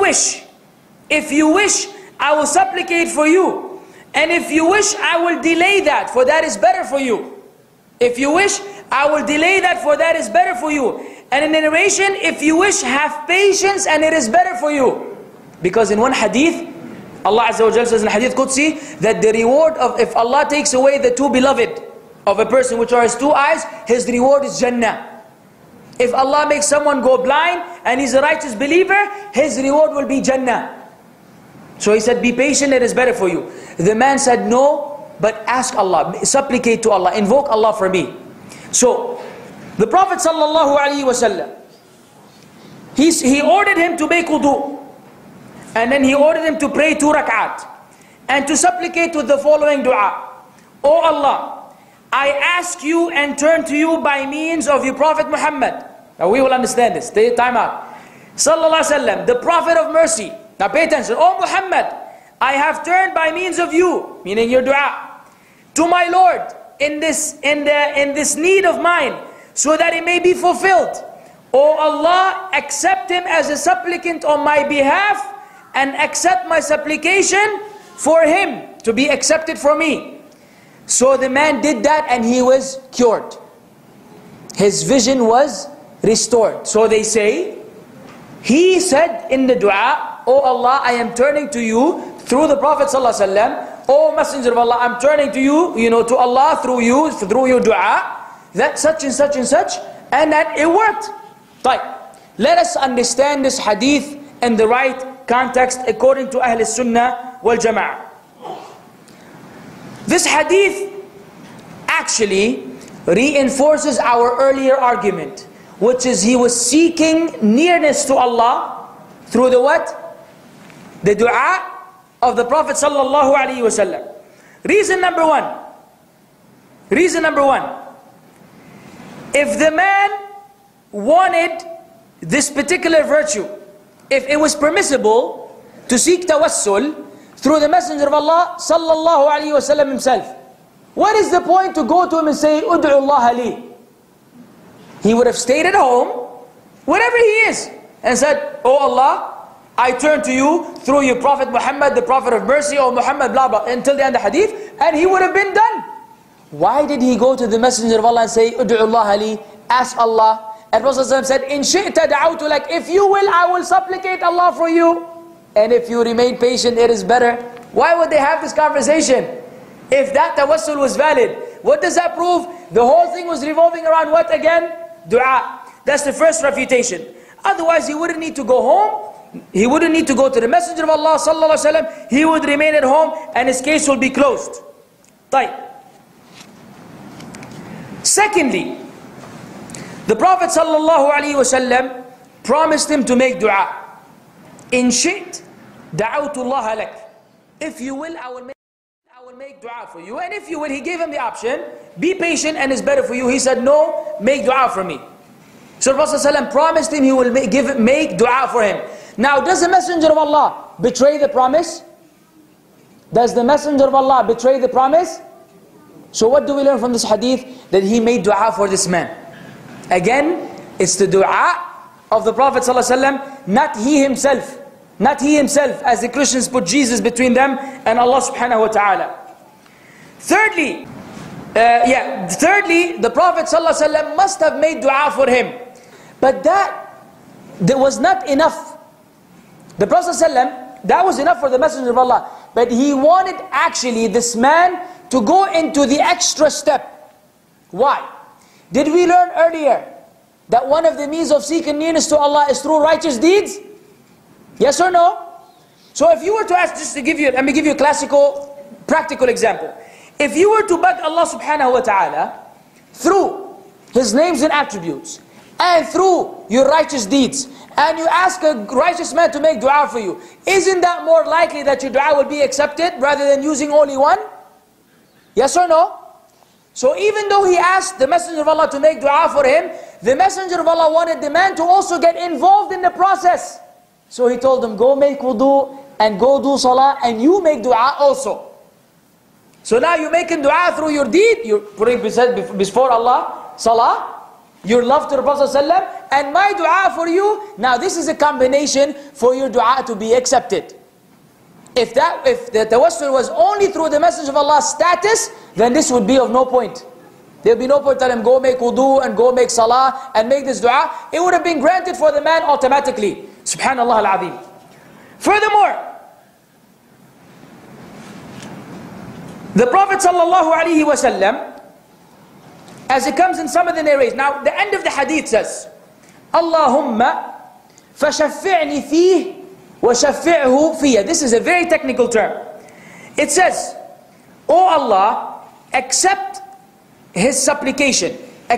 A: wish, I will supplicate for you. And if you wish, I will delay that, for that is better for you. If you wish, I will delay that, for that is better for you. And in the narration, if you wish, have patience, and it is better for you. Because in one hadith, Allah Azza wa Jalla says in Hadith Qudsi, that the reward of, if Allah takes away the two beloved of a person, which are his two eyes, his reward is Jannah. If Allah makes someone go blind, and he's a righteous believer, his reward will be Jannah. So he said, be patient, it is better for you. The man said, no, but ask Allah, supplicate to Allah, invoke Allah for me. So, the Prophet ﷺ, he ordered him to make wudu. And then he ordered him to pray 2 rak'at. And to supplicate with the following dua. O Allah, I ask you and turn to you by means of your Prophet Muhammad. Now we will understand this. Take time out. Sallallahu Alaihi Wasallam, the Prophet of mercy. Now pay attention. O Muhammad, I have turned by means of you, meaning your dua, to my Lord in this need of mine, so that it may be fulfilled. O Allah, accept him as a supplicant on my behalf, and accept my supplication for him to be accepted for me. So the man did that, and he was cured. His vision was restored. So they say, he said in the dua, O Allah, I am turning to you through the Prophet ﷺ. O Messenger of Allah, I'm turning to you, to Allah through you, through your dua, that such and such and such, and that it worked. Right. Let us understand this hadith in the right context according to Ahl Sunnah wal Jama'ah. This hadith actually reinforces our earlier argument, which is he was seeking nearness to Allah through the what? The dua of the Prophet sallallahu alaihi wasallam. Reason number one. If the man wanted this particular virtue, if it was permissible to seek tawassul through the Messenger of Allah sallallahu alaihi wasallam himself, what is the point to go to him and say, Ud'u Allah li? He would have stayed at home, wherever he is, and said, Oh Allah, I turn to you through your Prophet Muhammad, the Prophet of mercy, or Muhammad, blah blah, until the end of the hadith, and he would have been done. Why did he go to the Messenger of Allah and say, Ud'u Allah li, ask Allah? And Prophet said, In shi'ta da'awtu lak, if you will, I will supplicate Allah for you. And if you remain patient, it is better. Why would they have this conversation? If that tawassul was valid, what does that prove? The whole thing was revolving around what again? Dua. That's the first refutation. Otherwise, he wouldn't need to go home. He wouldn't need to go to the Messenger of Allah sallallahu alaihi wasallam. He would remain at home, and his case will be closed. Right. Secondly, the Prophet sallallahu alaihi wasallam promised him to make dua. In shit, da'awtu Allah lak. If you will, I will make dua for you. And if you will, he gave him the option, be patient and it's better for you. He said, no, make dua for me. So the Prophet ﷺ promised him he will make dua for him. Now, does the Messenger of Allah betray the promise? Does the Messenger of Allah betray the promise? So what do we learn from this hadith? That he made dua for this man. Again, it's the dua of the Prophet ﷺ, not he himself. Not he himself, as the Christians put Jesus between them and Allah subhanahu wa ta'ala. Thirdly, the Prophet ﷺ must have made dua for him. But that was not enough. The Prophet ﷺ, that was enough for the Messenger of Allah. But he wanted actually this man to go into the extra step. Why? Did we learn earlier that one of the means of seeking nearness to Allah is through righteous deeds? Yes or no? So if you were to ask, just to give you, let me give you a classical, practical example. If you were to beg Allah subhanahu wa ta'ala through His names and attributes and through your righteous deeds, and you ask a righteous man to make dua for you, isn't that more likely that your dua will be accepted rather than using only one? Yes or no? So even though he asked the Messenger of Allah to make dua for him, the Messenger of Allah wanted the man to also get involved in the process. So he told him, go make wudu and go do salah and you make dua also. So now you're making dua through your deed, you're putting before Allah, salah, your love to the Prophet ﷺ, and my dua for you. Now this is a combination for your dua to be accepted. If the tawassul was only through the Message of Allah's status, then this would be of no point. There would be no point telling him, go make wudu and go make salah and make this dua. It would have been granted for the man automatically. Subhanallah al-Azim. Furthermore, the Prophet ﷺ, as it comes in some of the narrations, now the end of the hadith says, Allahumma fashaffi'ni fih wa shaffi'hu fiyya. This is a very technical term. It says, O Allah, accept his supplication.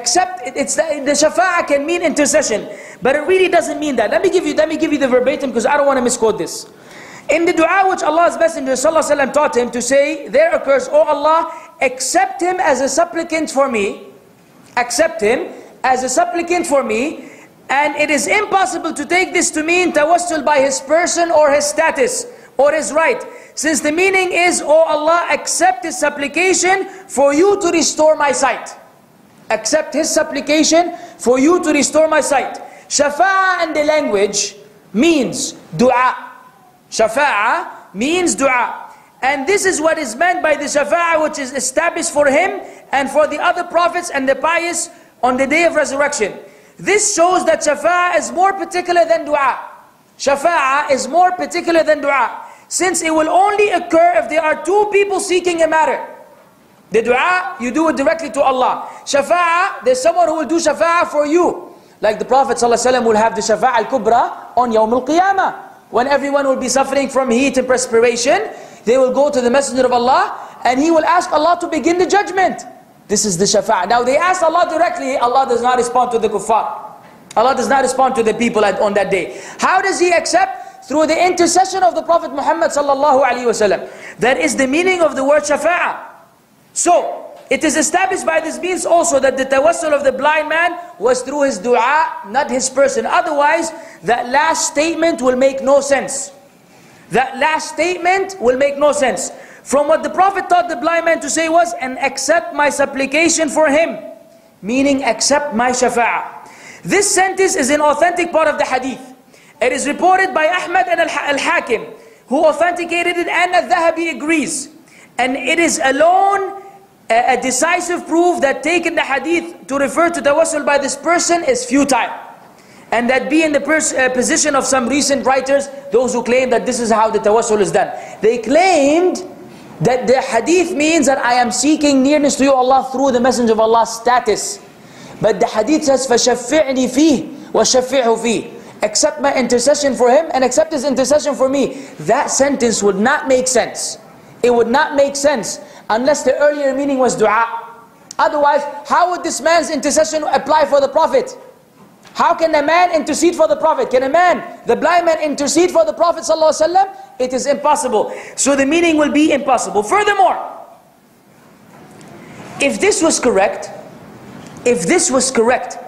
A: The shafa'ah can mean intercession, but it really doesn't mean that. Let me give you the verbatim because I don't want to misquote this. In the dua which Allah's Messenger ﷺ taught him to say, there occurs, O Allah, accept him as a supplicant for me. Accept him as a supplicant for me. And it is impossible to take this to mean tawassul by his person or his status or his right. Since the meaning is, O Allah, accept his supplication for you to restore my sight. Accept his supplication for you to restore my sight. Shafa'ah in the language means dua. Shafa'ah means dua. And this is what is meant by the shafa'ah which is established for him and for the other prophets and the pious on the day of resurrection. This shows that shafa'ah is more particular than dua. Shafa'ah is more particular than dua, since it will only occur if there are two people seeking a matter. The dua, you do it directly to Allah. Shafa'ah, there's someone who will do shafa'ah for you. Like the Prophet ﷺ will have the shafa'ah al-kubra on Yawm al-Qiyamah. When everyone will be suffering from heat and perspiration, they will go to the Messenger of Allah and he will ask Allah to begin the judgment. This is the shafa'ah. Now they ask Allah directly, Allah does not respond to the kuffar. Allah does not respond to the people on that day. How does He accept? Through the intercession of the Prophet Muhammad sallallahu alaihi wasallam. That is the meaning of the word shafa'ah. So, it is established by this means also that the tawassul of the blind man was through his dua, not his person. Otherwise, that last statement will make no sense. That last statement will make no sense. From what the Prophet taught the blind man to say was, and accept my supplication for him. Meaning, accept my shafa'ah. This sentence is an authentic part of the hadith. It is reported by Ahmad and Al-Hakim, who authenticated it, and Al-Dhahabi agrees. And it is alone a decisive proof that taking the hadith to refer to tawassul by this person is futile. And that being the position of some recent writers, those who claim that this is how the tawassul is done. They claimed that the hadith means that I am seeking nearness to you, Allah, through the Messenger of Allah's status. But the hadith says, فَشَفِّعْنِي فِيهِ وَشَفِّعْهُ فِيهِ. Accept my intercession for him and accept his intercession for me. That sentence would not make sense. It would not make sense unless the earlier meaning was dua. Otherwise, how would this man's intercession apply for the Prophet? How can a man intercede for the Prophet? Can a man, the blind man, intercede for the Prophet ﷺ? It is impossible. So the meaning will be impossible. Furthermore, if this was correct,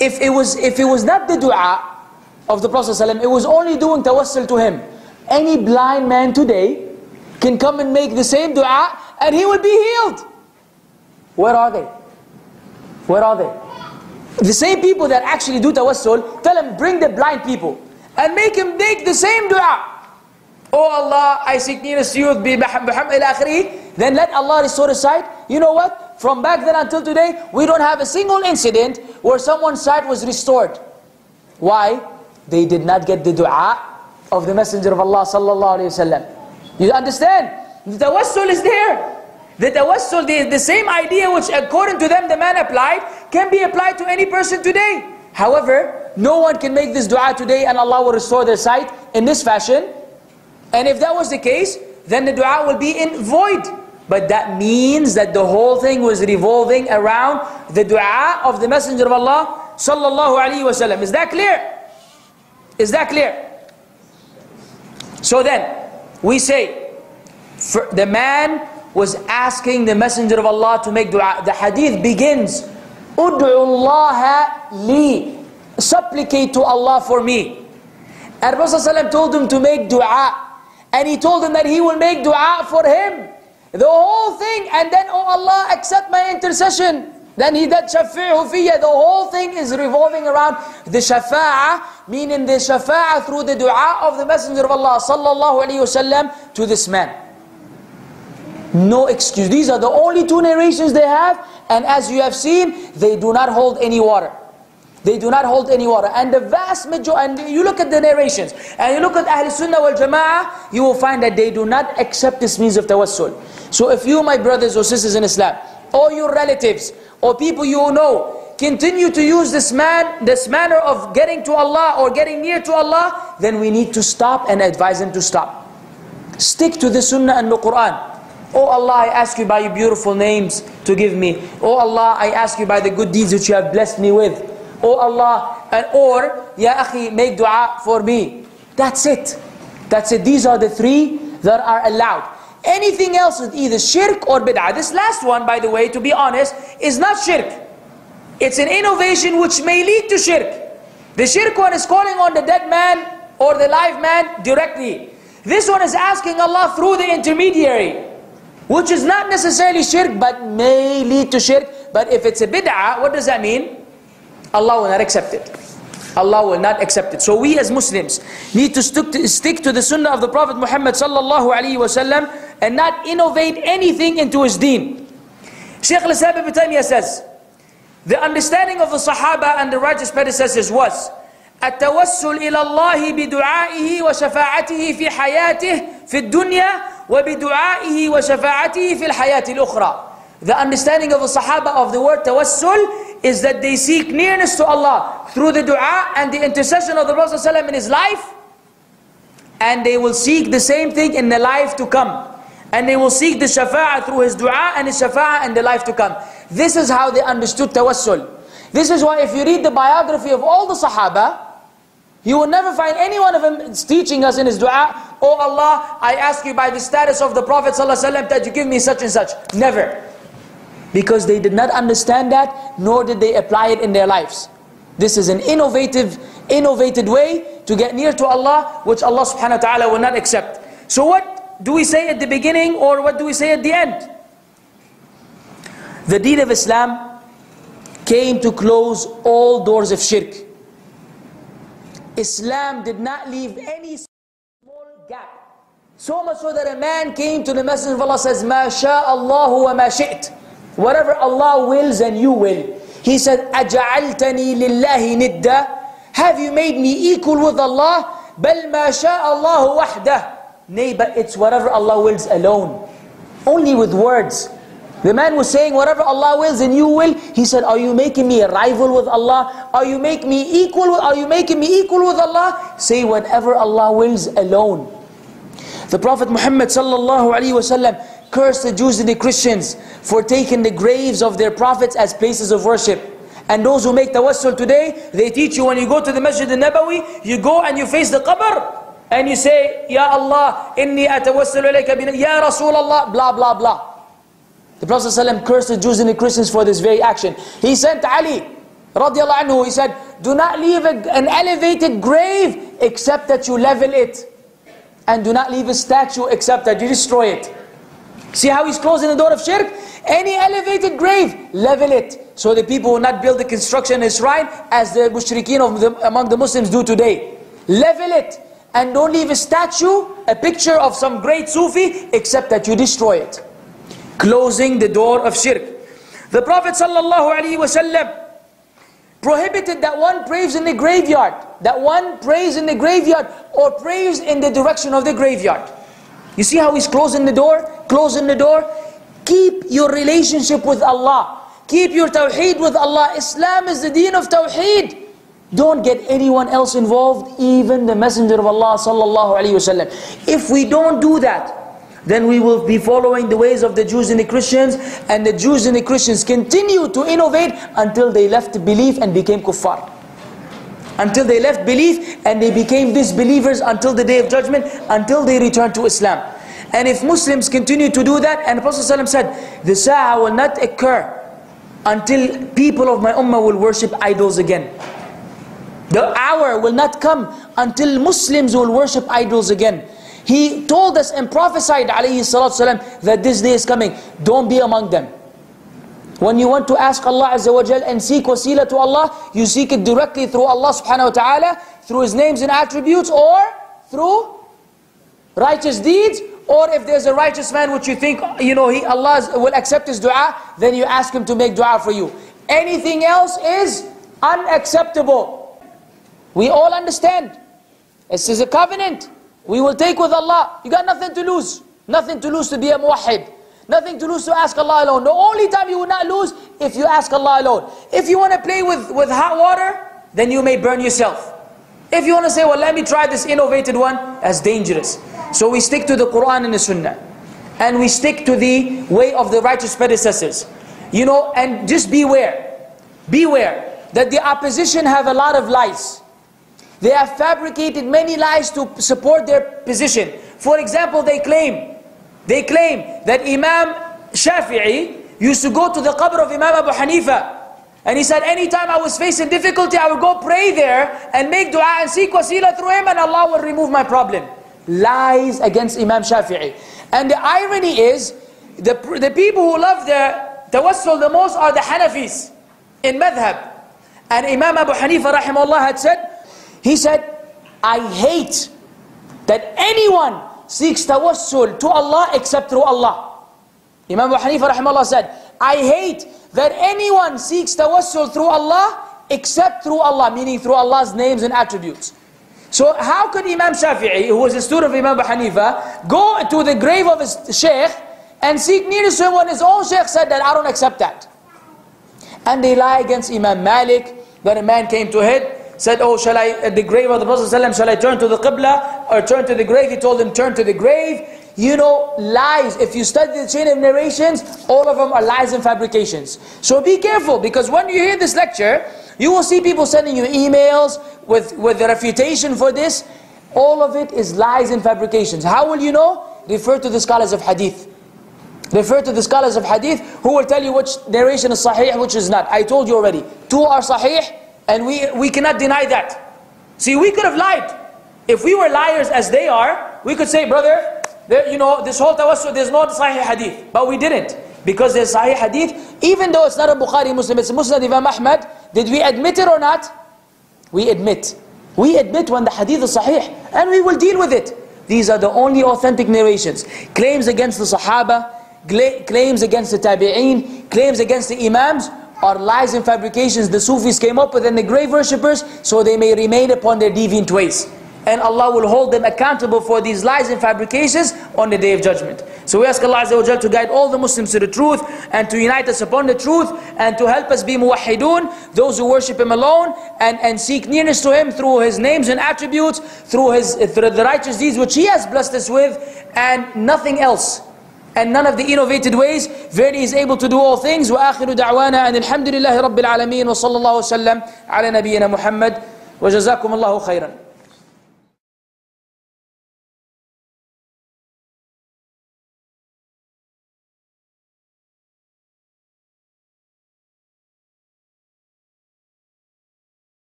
A: if it was not the dua of the Prophet ﷺ, it was only doing tawassul to him, any blind man today can come and make the same dua and he will be healed. Where are they? Where are they? The same people that actually do tawassul, tell them, bring the blind people and make him make the same dua. Oh Allah, I seek nearness to you, then let Allah restore his sight. You know what? From back then until today, we don't have a single incident where someone's sight was restored. Why? They did not get the dua of the Messenger of Allah sallallahu alayhi wasallam. You understand? The tawassul is there. The tawassul, the same idea which according to them the man applied, can be applied to any person today. However, no one can make this dua today and Allah will restore their sight in this fashion. And if that was the case, then the dua will be in void. But that means that the whole thing was revolving around the dua of the Messenger of Allah sallallahu alaihi wasallam. Is that clear? Is that clear? So then, we say, the man was asking the Messenger of Allah to make dua. The hadith begins, Ud'u Allah li, supplicate to Allah for me. And Prophet ﷺ told him to make dua. And he told him that he will make dua for him. The whole thing, and then, oh Allah, accept my intercession. Then he did shafi'hu fiyya. The whole thing is revolving around the shafa'ah, meaning the shafa'ah through the dua of the Messenger of Allah sallallahu alayhi wasallam to this man. No excuse. These are the only two narrations they have, and as you have seen, they do not hold any water. They do not hold any water. And the vast majority, and you look at the narrations, and you look at Ahl Sunnah wal Jama'ah, you will find that they do not accept this means of tawassul. So if you, my brothers or sisters in Islam, or your relatives, or people you know, continue to use this manner of getting to Allah or getting near to Allah, then we need to stop and advise them to stop. Stick to the Sunnah and the Quran. Oh Allah, I ask you by your beautiful names to give me. Oh Allah, I ask you by the good deeds which you have blessed me with. Oh Allah, or Ya Akhi, make dua for me. That's it. That's it. These are the three that are allowed. Anything else is either shirk or bid'ah. This last one, by the way, to be honest, is not shirk. It's an innovation which may lead to shirk. The shirk one is calling on the dead man or the live man directly. This one is asking Allah through the intermediary, which is not necessarily shirk, but may lead to shirk. But if it's a bid'ah, what does that mean? Allah will not accept it. Allah will not accept it. So we as Muslims need to stick to the Sunnah of the Prophet Muhammad sallallahu alaihi wasallam and not innovate anything into his deen. Shaykh al-Islam ibn Taymiyyah says, the understanding of the Sahaba and the righteous predecessors was التوسل إلى الله بدعائه وشفاعته في حياته في الدنيا وبدعائه وشفاعته في الحياة الأخرى. The understanding of the Sahaba of the word tawassul is that they seek nearness to Allah through the dua and the intercession of the Prophet ﷺ in his life, and they will seek the same thing in the life to come. And they will seek the shafa'ah through his dua and his shafa'ah in the life to come. This is how they understood tawassul. This is why if you read the biography of all the Sahaba, you will never find any one of them teaching us in his dua, oh Allah, I ask you by the status of the Prophet ﷺ that you give me such and such. Never. Because they did not understand that, nor did they apply it in their lives. This is an innovative way to get near to Allah, which Allah subhanahu wa ta'ala will not accept. So what do we say at the beginning, or what do we say at the end? The deen of Islam came to close all doors of shirk. Islam did not leave any small gap. So much so that a man came to the Messenger of Allah, says, مَا شَاءَ اللَّهُ وَمَا شِئْتَ. Whatever Allah wills and you will. He said, أَجَعَلْتَنِي لِلَّهِ نِدَّةً. Have you made me equal with Allah? بَلْ مَا شَاءَ اللَّهُ وَحْدَهُ. Nay, but it's whatever Allah wills alone. Only with words. The man was saying, whatever Allah wills and you will. He said, are you making me a rival with Allah? Are you making me equal with Allah? Say whatever Allah wills alone. The Prophet Muhammad sallallahu alaihi wasallam cursed the Jews and the Christians for taking the graves of their prophets as places of worship. And those who make tawassul today, they teach you when you go to the Masjid al-Nabawi, you go and you face the qabr, and you say, Ya Allah, inni atawassalu ilayka bin, Ya Rasulullah, blah blah blah. The Prophet ﷺ cursed the Jews and the Christians for this very action. He sent Ali radiallahu anhu, he said, do not leave an elevated grave except that you level it. And do not leave a statue except that you destroy it. See how he's closing the door of shirk? Any elevated grave, level it. So the people will not build the construction and shrine as the mushrikeen among the Muslims do today. Level it. And don't leave a statue, a picture of some great Sufi, except that you destroy it. Closing the door of shirk. The Prophet ﷺ prohibited that one prays in the graveyard. That one prays in the graveyard or prays in the direction of the graveyard. You see how he's closing the door? Closing the door. Keep your relationship with Allah. Keep your tawheed with Allah. Islam is the deen of tawheed. Don't get anyone else involved, even the Messenger of Allah sallallahu alaihi wasallam. If we don't do that, then we will be following the ways of the Jews and the Christians, and the Jews and the Christians continue to innovate until they left belief and became kuffar. Until they left belief and they became disbelievers until the Day of Judgment, until they return to Islam. And if Muslims continue to do that, and the Prophet ﷺ said, the Sa'ah will not occur until people of my ummah will worship idols again. The hour will not come until Muslims will worship idols again. He told us and prophesied ﷺ that this day is coming. Don't be among them. When you want to ask Allah Azza wa Jal and seek wasila to Allah, you seek it directly through Allah subhanahu wa ta'ala, through His names and attributes, or through righteous deeds. Or if there's a righteous man which you think, Allah will accept his dua, then you ask him to make dua for you. Anything else is unacceptable. We all understand. This is a covenant. We will take with Allah. You got nothing to lose. Nothing to lose to be a muwahhid. Nothing to lose to ask Allah alone. The only time you will not lose, if you ask Allah alone. If you want to play with hot water, then you may burn yourself. If you want to say, well, let me try this innovated one, that's dangerous. So we stick to the Quran and the Sunnah. And we stick to the way of the righteous predecessors. And just beware. Beware that the opposition have a lot of lies. They have fabricated many lies to support their position. For example, they claim that Imam Shafi'i used to go to the qabr of Imam Abu Hanifa. And he said, anytime I was facing difficulty, I would go pray there and make dua and seek wasila through him, and Allah will remove my problem. Lies against Imam Shafi'i. And the irony is, the people who love the tawassul the most are the Hanafis in madhab. And Imam Abu Hanifa rahimahullah had said, he said, I hate that anyone seeks tawassul to Allah except through Allah. Imam Abu Hanifa rahimahullah said, I hate that anyone seeks tawassul through Allah except through Allah, meaning through Allah's names and attributes. So how could Imam Shafi'i, who was a student of Imam Abu Hanifa, go to the grave of his sheikh and seek nearness to him when his own sheikh said that I don't accept that? And they lie against Imam Malik. When a man came to him, said, oh, shall I, at the grave of the Prophet ﷺ, shall I turn to the Qibla or turn to the grave? He told him, turn to the grave. Lies. If you study the chain of narrations, all of them are lies and fabrications. So be careful, because when you hear this lecture, you will see people sending you emails with the refutation for this. All of it is lies and fabrications. How will you know? Refer to the scholars of hadith. Refer to the scholars of hadith who will tell you which narration is sahih, which is not. I told you already. 2 are sahih, and we cannot deny that. See, we could have lied. If we were liars as they are, we could say, brother, this whole tawassul, there's no sahih hadith. But we didn't. Because there's sahih hadith, even though it's not a Bukhari Muslim, it's a Musnad Imam Ahmad. Did we admit it or not? We admit. We admit when the hadith is sahih, and we will deal with it. These are the only authentic narrations. Claims against the Sahaba, claims against the Tabi'een, claims against the Imams, are lies and fabrications the Sufis came up with, and the grave worshippers, so they may remain upon their deviant ways. And Allah will hold them accountable for these lies and fabrications on the Day of Judgment. So we ask Allah Azza wa Jal to guide all the Muslims to the truth, and to unite us upon the truth, and to help us be muwahhidun, those who worship Him alone, and seek nearness to Him through His names and attributes, through the righteous deeds which He has blessed us with, and nothing else. And none of the innovated ways. Verily He is able to do all things. وآخر دعوانا أن الحمد لله رب العالمين وصلى الله وسلم على نبينا محمد وجزاكم الله خيرا.